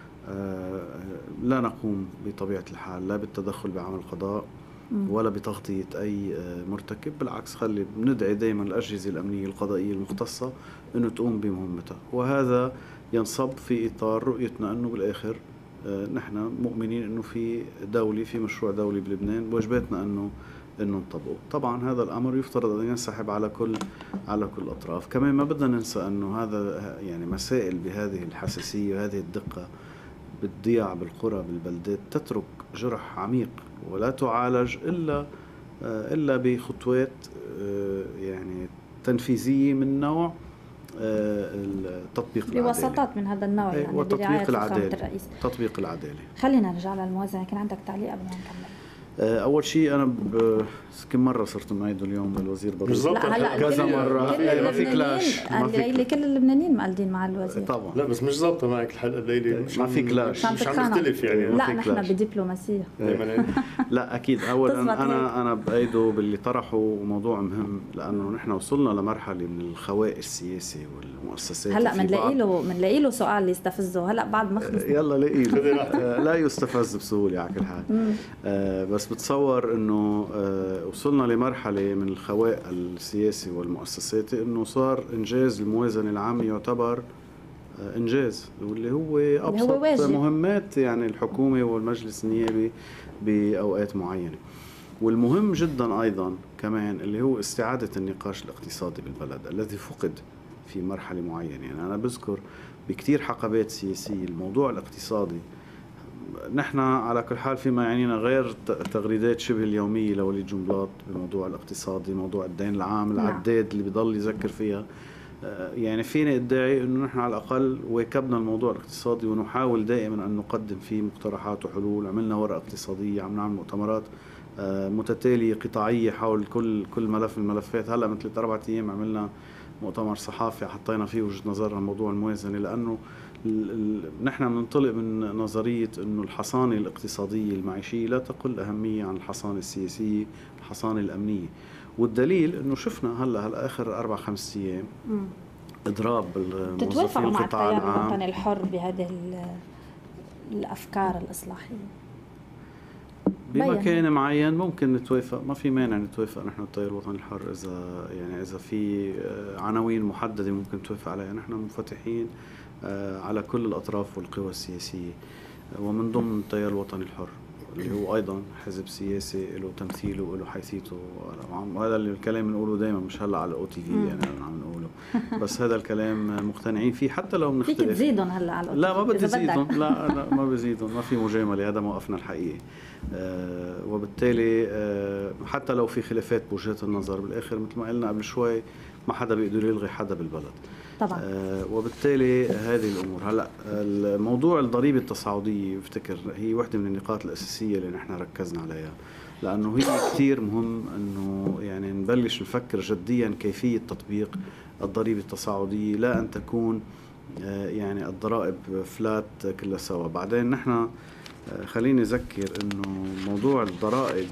لا نقوم بطبيعة الحال لا بالتدخل بعمل القضاء ولا بتغطية أي مرتكب، بالعكس خلي بندعي دائما الأجهزة الأمنية القضائية المختصة أنه تقوم بمهمتها. وهذا ينصب في إطار رؤيتنا أنه بالآخر نحن مؤمنين انه في دولة في مشروع دولي بلبنان بواجباتنا انه انه نطبقه. طبعا هذا الامر يفترض ان ينسحب على كل على كل الاطراف. كمان ما بدنا ننسى انه هذا يعني مسائل بهذه الحساسية وهذه الدقة بتضيع بالقرى بالبلدات تترك جرح عميق ولا تعالج الا الا بخطوات يعني تنفيذية من نوع التطبيق العدالي بوساطات من هذا النوع، يعني وتطبيق العدالي تطبيق العدالي. خلينا نرجع للموازنة، كان عندك تعليق قبل ما نكمل؟ اول شيء انا كم مره صرت نعيده اليوم للوزير بالضبط كذا مره. ما في كلاش الليله كل اللبنانيين مقلدين مع الوزير طبعا. لا بس مش ظابطه معك الحلقه الليله، مش ما في كلاش، مش عم نختلف يعني. لا نحن بدبلوماسيه. لا اكيد. اولا انا انا بايده باللي طرحه موضوع مهم، لانه نحن وصلنا لمرحله من الخواء السياسي مؤسسات. هلا بنلاقي له بنلاقي له سؤال يستفزه هلا بعد ما خلص. يلا لاقي له لا يستفز بسهوله على كل حال. آه بس بتصور انه آه وصلنا لمرحله من الخواء السياسي والمؤسساتي انه صار انجاز الموازنه العامه يعتبر آه انجاز، واللي هو ابسط هو مهمات يعني الحكومه والمجلس النيابي باوقات معينه. والمهم جدا ايضا كمان اللي هو استعاده النقاش الاقتصادي بالبلد الذي فقد في مرحله معينه. يعني انا بذكر بكتير حقبات سياسيه الموضوع الاقتصادي نحن على كل حال فيما يعنينا غير تغريدات شبه اليوميه لوليد جنبلاط بموضوع الاقتصادي، موضوع الدين العام، العداد اللي بيضل يذكر فيها. يعني فيني ادعي انه نحن على الاقل واكبنا الموضوع الاقتصادي ونحاول دائما ان نقدم فيه مقترحات وحلول. عملنا ورقه اقتصاديه، عم نعمل مؤتمرات متتاليه قطاعيه حول كل كل ملف من الملفات. هلا من ثلاث اربع ايام عملنا مؤتمر صحافي حطينا فيه وجهه نظرنا موضوع الموازنه، لانه نحن بننطلق من نظريه انه الحصانه الاقتصاديه المعيشيه لا تقل اهميه عن الحصانه السياسيه، الحصانه الامنيه. والدليل انه شفنا هلا هالاخر اربع خمس ايام اضراب الموظفين القطاع العام. تتوافقوا مع الوطني الحر بهذه الافكار الاصلاحيه بمكان معين؟ ممكن نتوافق، ما في مانع نتوافق نحن التيار الوطني الحر اذا يعني اذا في عناوين محدده ممكن نتوافق عليها. نحن منفتحين على كل الاطراف والقوى السياسيه، ومن ضمن التيار الوطني الحر اللي هو ايضا حزب سياسي له تمثيله وله حيثيته. وهذا الكلام بنقوله دائما، مش هلا على الاو تي في يعني عم نقوله، بس هذا الكلام مقتنعين فيه حتى لو بنختلف. فيك تزيدهم هلا على لا ما بدي زيدهم، لا لا ما بزيدهم، ما في مجامله، هذا موقفنا الحقيقي. آه وبالتالي آه حتى لو في خلافات بوجهات النظر بالاخر مثل ما قلنا قبل شوي ما حدا بيقدر يلغي حدا بالبلد طبعا. آه وبالتالي هذه الامور. هلا الموضوع الضريبه التصاعديه بفتكر هي وحده من النقاط الاساسيه اللي نحن ركزنا عليها، لانه هي كثير مهم انه يعني نبلش نفكر جديا كيفيه تطبيق الضريبه التصاعديه، لا ان تكون آه يعني الضرائب فلات كلها سوا. بعدين نحن خليني أذكر أنه موضوع الضرائب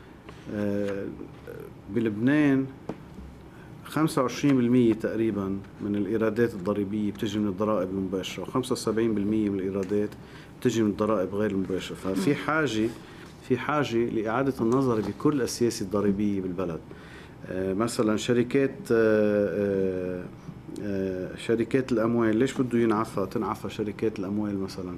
بلبنان خمسة وعشرين بالمئة تقريبا من الإيرادات الضريبية بتجي من الضرائب المباشرة، وخمسة وسبعين بالمئة من الإيرادات بتجي من الضرائب غير المباشرة. ففي حاجة في حاجة لإعادة النظر بكل السياسة الضريبية بالبلد. مثلا شركات شركات الأموال ليش بده ينعفى تنعفى شركات الأموال مثلا؟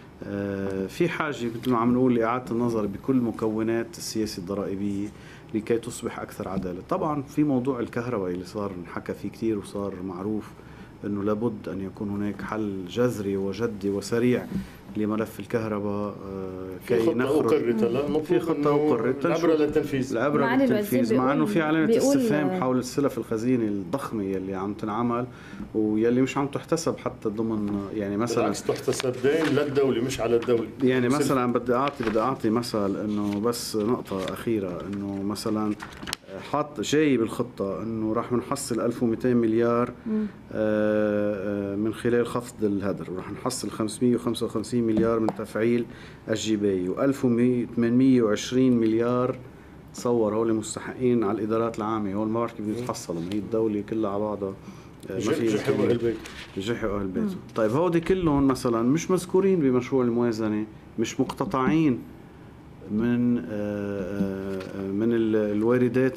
في حاجة مثل ما عم نقول لإعادة النظر بكل مكونات السياسة الضرائبية لكي تصبح أكثر عدالة. طبعا في موضوع الكهرباء اللي صار نحكى فيه كتير وصار معروف أنه لابد أن يكون هناك حل جذري وجدي وسريع لملف الكهرباء كي نخرج. في خطة أقرت العبرة للتنفيذ العبرة للتنفيذ مع أنه في علامة استفهام حول السلف الخزينة الضخمة يلي عم تنعمل ويلي مش عم تحتسب حتى ضمن يعني مثلا بالعكس تحتسب دين للدولة مش على الدولة. يعني مثلا بدي أعطي بدي أعطي مثل إنه بس نقطة أخيرة إنه مثلا حاط جاي بالخطة إنه راح نحصل ألف ومئتين مليار آه من خلال خفض الهدر، وراح نحصل خمسمئة وخمسة وخمسين مليار من تفعيل الجباية، وألف وثمانمئة وعشرين مليار صور هول مستحقين على الإدارات العامة. هول ما بعرف كيف بيتحصلوا، ما هي الدولة كلها على بعضها ما في جحي أهل بيت جحي أهل بيت. طيب هودي كلهم مثلا مش مذكورين بمشروع الموازنة، مش مقتطعين من من الواردات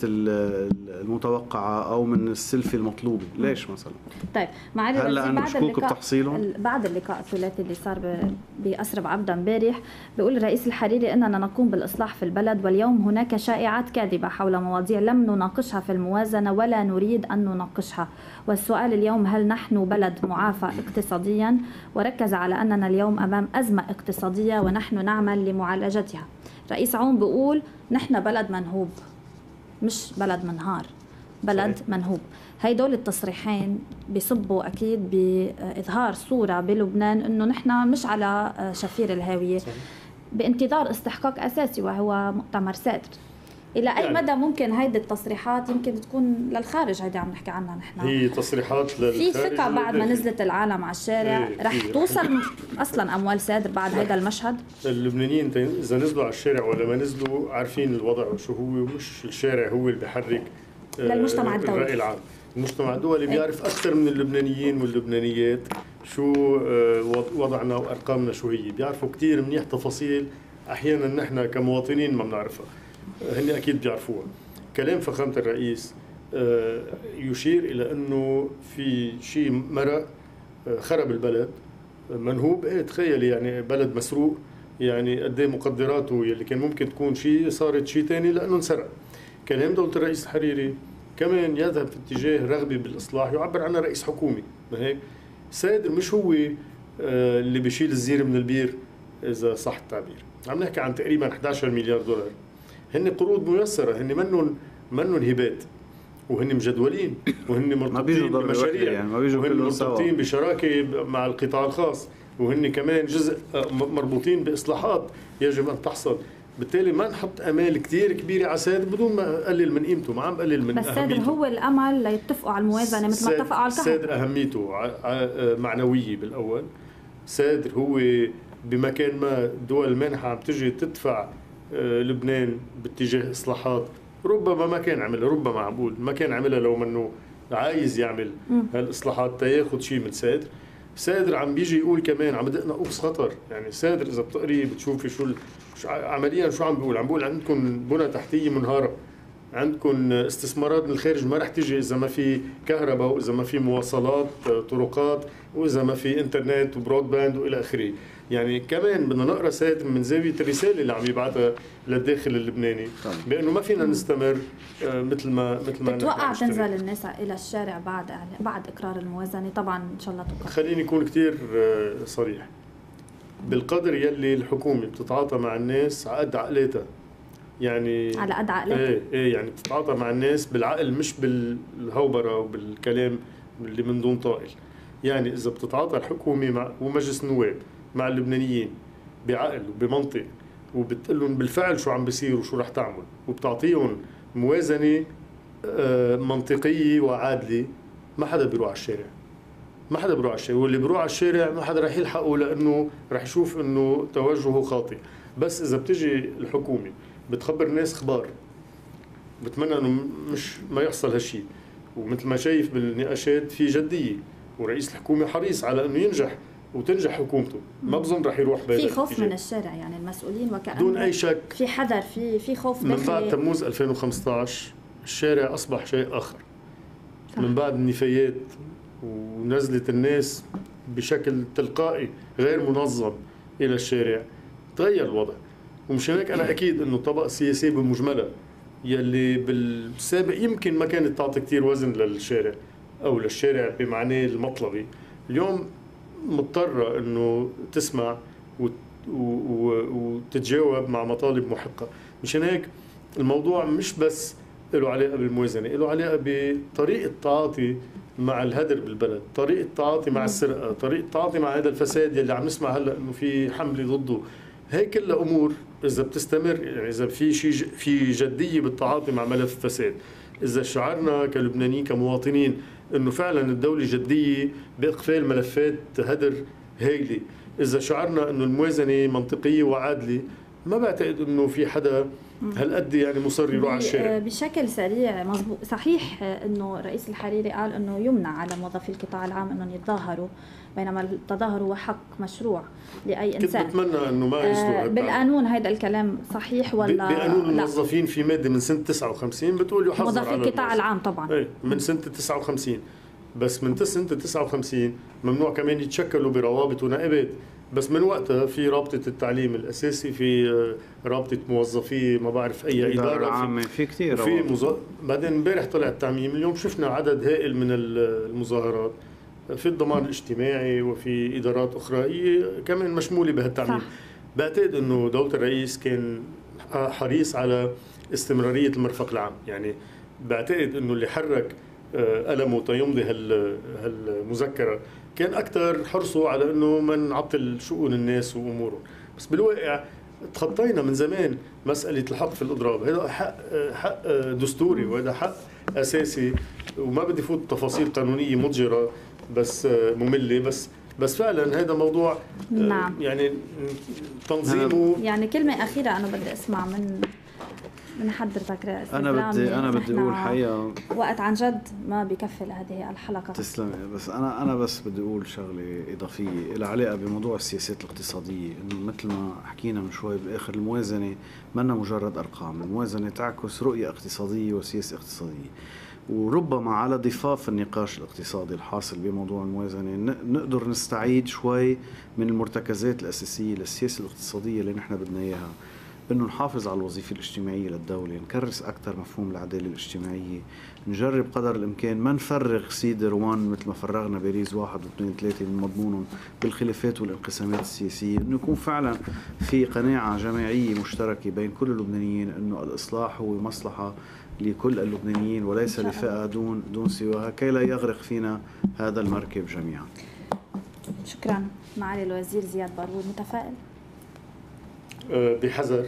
المتوقعة أو من السلفة المطلوبة. ليش مثلا؟ طيب معالي هلا أنا مشكوك بتحصيلهم. بعد اللقاء الثلاثي اللي صار بأسرب عبده امبارح بيقول الرئيس الحريري أننا نقوم بالإصلاح في البلد، واليوم هناك شائعات كاذبة حول مواضيع لم نناقشها في الموازنة ولا نريد أن نناقشها، والسؤال اليوم هل نحن بلد معافى اقتصاديا؟ وركز على أننا اليوم أمام أزمة اقتصادية ونحن نعمل لمعالجتها. رئيس عون بيقول نحن بلد منهوب مش بلد منهار، بلد صحيح. منهوب. هيدول التصريحين بيصبوا أكيد بإظهار صورة بلبنان إنه نحن مش على شفير الهاوية صحيح. بانتظار استحقاق أساسي وهو مؤتمر سادر. إلى أي يعني مدى ممكن هيدي التصريحات يمكن تكون للخارج؟ هيدي عم نحكي عنها نحن، هي تصريحات للخارج. في ثقة بعد ما نزلت العالم على الشارع إيه رح توصل أصلا أموال سادر بعد هيدا المشهد؟ اللبنانيين إذا نزلوا على الشارع ولا ما نزلوا عارفين الوضع شو هو، ومش الشارع هو اللي بيحرك للمجتمع الدولي الرأي العام. المجتمع الدولي بيعرف اكثر من اللبنانيين واللبنانيات شو وضعنا وارقامنا شو هي، بيعرفوا كثير منيح تفاصيل احيانا نحن كمواطنين ما بنعرفها، هن اكيد بيعرفوها. كلام فخامه الرئيس يشير الى انه في شيء مرق خرب البلد منهوب. ايه تخيل يعني بلد مسروق، يعني قد ايه مقدراته يلي كان ممكن تكون شيء صارت شيء ثاني لانه انسرق. كلام دولة الرئيس الحريري كمان يذهب في اتجاه رغبة بالإصلاح، يعبر عنها رئيس حكومي، ما هيك؟ سادر مش هو اللي بيشيل الزير من البير إذا صح التعبير. عم نحكي عن تقريبا إحدى عشر مليار دولار، هن قروض ميسرة، هن منن منن هبات، وهن مجدولين، وهن مرتبطين بمشاريع، يعني وهن مرتبطين بشراكة مع القطاع الخاص، وهن كمان جزء مربوطين بإصلاحات يجب أن تحصل. بالتالي ما نحط امال كثير كبيره على سادر بدون ما اقلل من قيمته، ما عم بقلل من بس اهميته. بس سادر هو الامل ليتفقوا على الموازنه مثل ما اتفقوا على الكهرباء. سادر اهميته معنويه بالاول. سادر هو بمكان ما الدول المانحه عم تجي تدفع لبنان باتجاه اصلاحات ربما ما كان عملها، ربما عم بقول ما كان عملها لو منه عايز يعمل هالاصلاحات تياخذ شيء من سادر. سادر عم بيجي يقول كمان عم بدقنا قوس خطر، يعني سادر اذا بتقري بتشوفي شو عمليا شو عم بيقول. عم بيقول عندكم بنى تحتيه منهاره، عندكم استثمارات من الخارج ما رح تيجي اذا ما في كهرباء، واذا ما في مواصلات طرقات، واذا ما في انترنت وبرود باند والى اخره. يعني كمان بدنا نقرا سادر من زاويه الرساله اللي عم يبعثها للداخل اللبناني بانه ما فينا نستمر مثل ما مثل ما بتوقع تنزل الناس الى الشارع بعد بعد اقرار الموازنه. طبعا ان شاء الله تقرر. خليني اكون كثير صريح، بالقدر يلي الحكومه بتتعاطى مع الناس على قد عقلاتها، يعني على قد عقلاتها. ايه ايه يعني بتتعاطى مع الناس بالعقل مش بالهوبره وبالكلام اللي من دون طائل. يعني اذا بتتعاطى الحكومه مع ومجلس النواب مع اللبنانيين بعقل وبمنطق، وبتقول لهم بالفعل شو عم بيصير وشو رح تعمل، وبتعطيهم موازنه منطقيه وعادله، ما حدا بيروح على الشارع. ما حدا بيروح على الشارع، واللي بيروح على الشارع ما حدا رح يلحقه لانه رح يشوف انه توجهه خاطئ. بس اذا بتجي الحكومه بتخبر الناس اخبار، بتمنى انه مش ما يحصل هالشيء. ومثل ما شايف بالنقاشات في جديه، ورئيس الحكومه حريص على انه ينجح وتنجح حكومته، ما بظن رح يروح في خوف من الشارع، يعني المسؤولين وكأنه دون اي شك في حذر، في في خوف داخلي. من بعد تموز ألفين وخمسة عشر الشارع اصبح شيء اخر. صح. من بعد النفايات ونزلت الناس بشكل تلقائي غير منظم الى الشارع تغير الوضع. ومشان هيك انا اكيد انه الطبقه السياسيه بمجملها يلي بالسابق يمكن ما كانت تعطي كثير وزن للشارع او للشارع بمعناه المطلبي، اليوم مضطرة انه تسمع وتتجاوب مع مطالب محقة. مشان هيك الموضوع مش بس له علاقة بالموازنة، له علاقة بطريقة التعاطي مع الهدر بالبلد، طريقة التعاطي مع السرقة، طريقة التعاطي مع هذا الفساد يلي عم نسمع هلا انه في حملة ضده. هي كلها امور اذا بتستمر، يعني اذا في شيء في جدية بالتعاطي مع ملف الفساد، اذا شعرنا كلبنانيين كمواطنين انه فعلا الدولة جدية باقفال ملفات هدر هايلة، اذا شعرنا انه الموازنة منطقية وعادلة، ما بعتقد انه في حدا هالقد يعني مصر يروح على الشارع. بشكل سريع مزبوط صحيح انه رئيس الحريري قال انه يمنع على موظفي القطاع العام انهم يتظاهروا، بينما التظاهر هو حق مشروع لاي انسان. كنت بتمنى انه ما يصدر بالقانون هذا الكلام صحيح ولا بقانون الموظفين في ماده من سنه تسعة وخمسين بتقول يحظر موظفي على القطاع العام طبعا. ايه من سنه تسعة وخمسين، بس من سنه تسعة وخمسين ممنوع كمان يتشكلوا بروابط ونائبات، بس من وقتها في رابطه التعليم الاساسي، في رابطه موظفي ما بعرف اي اداره عامه، في كثير في مز... بعدين امبارح طلع التعميم، اليوم شفنا عدد هائل من المظاهرات في الضمان الاجتماعي وفي ادارات اخرى هي كمان مشموله بهالتعميم. بعتقد انه دوله الرئيس كان حريص على استمراريه المرفق العام، يعني بعتقد انه اللي حرك قلمه تيمضي هالمذكره كان اكثر حرصه على انه ما نعطل شؤون الناس وامورهم. بس بالواقع تخطينا من زمان مساله الحق في الاضراب، هذا حق حق دستوري وهذا حق اساسي، وما بدي فوت تفاصيل قانونيه مضجره بس ممله، بس بس فعلا هذا موضوع. نعم. يعني تنظيمه. يعني كلمه اخيره انا بدي اسمع من من حضرتك رئيس انا بدي انا بدي اقول حقيقه وقت عن جد ما بكفي لهذه الحلقه. تسلمي. بس انا انا بس بدي اقول شغله اضافيه لها علاقه بموضوع السياسات الاقتصاديه، انه مثل ما حكينا من شوي بالاخر الموازنه منا مجرد ارقام، الموازنه تعكس رؤيه اقتصاديه وسياسه اقتصاديه. وربما على ضفاف النقاش الاقتصادي الحاصل بموضوع الموازنة نقدر نستعيد شوي من المرتكزات الأساسية للسياسة الاقتصادية اللي نحن بدنا إياها، إنه نحافظ على الوظيفة الاجتماعية للدولة، نكرس أكثر مفهوم العدالة الاجتماعية، نجرب قدر الإمكان ما نفرغ سيدي روان مثل ما فرغنا باريس واحد واثنين ثلاثة من مضمونهم بالخلافات والانقسامات السياسية، إنه يكون فعلا في قناعة جماعية مشتركة بين كل اللبنانيين إنه الإصلاح هو مصلحة لكل اللبنانيين وليس لفئة دون دون سواها، كي لا يغرق فينا هذا المركب جميعا. شكرا. معالي الوزير زياد بارود، متفائل؟ بحذر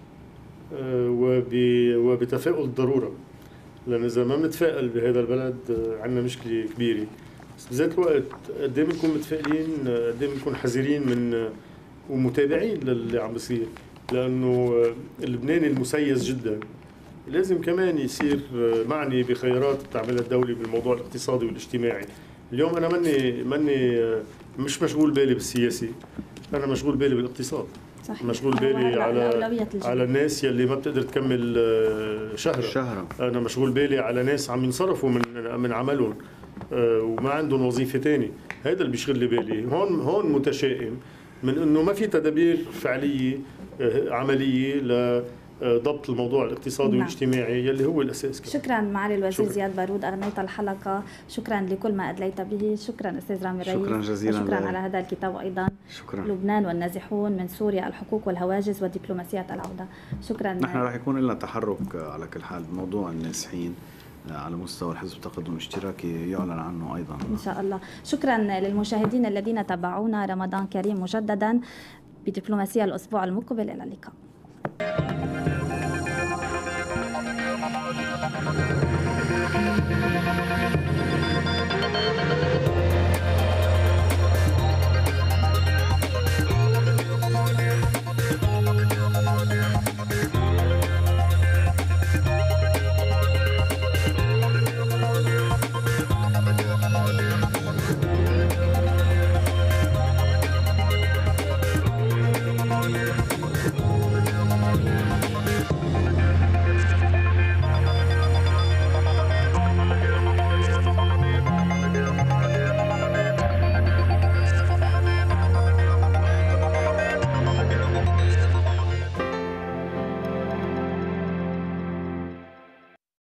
وبتفاؤل ضرورة، لأن إذا ما بنتفائل بهذا البلد عندنا مشكلة كبيرة. بس بذات الوقت قد ايه بنكون متفائلين قد ايه بنكون حذرين من ومتابعين للي عم بيصير، لأنه اللبناني المسيس جدا لازم كمان يصير معني بخيارات تعملها الدولة بالموضوع الاقتصادي والاجتماعي. اليوم أنا مني مني مش مشغول بالي بالسياسي، أنا مشغول بالي بالاقتصاد. صحيح. مشغول بالي على على الناس يلي ما بتقدر تكمل شهر شهرا. أنا مشغول بالي على ناس عم ينصرفوا من من عملهم وما عندهم وظيفة تاني. هذا اللي بيشغل لي بالي. هون هون متشائم من إنه ما في تدابير فعلية عملية ل ضبط الموضوع الاقتصادي نعم. والاجتماعي يلي هو الأساس. شكرا معالي الوزير زياد بارود، أغنيت الحلقة. شكرا لكل ما أدليت به. شكرا أستاذ رامي رئيس. شكرا جزيلا. شكرا على هذا الكتاب أيضا. شكرا. لبنان والنازحون من سوريا، الحقوق والهواجس ودبلوماسية العودة. شكرا. نحن راح يكون لنا تحرك على كل حال بموضوع النازحين على مستوى الحزب التقدم الاشتراكي يعلن عنه أيضا إن شاء الله. شكرا للمشاهدين الذين تابعونا. رمضان كريم مجددا. بدبلوماسية الأسبوع المقبل، إلى اللقاء. Thank you.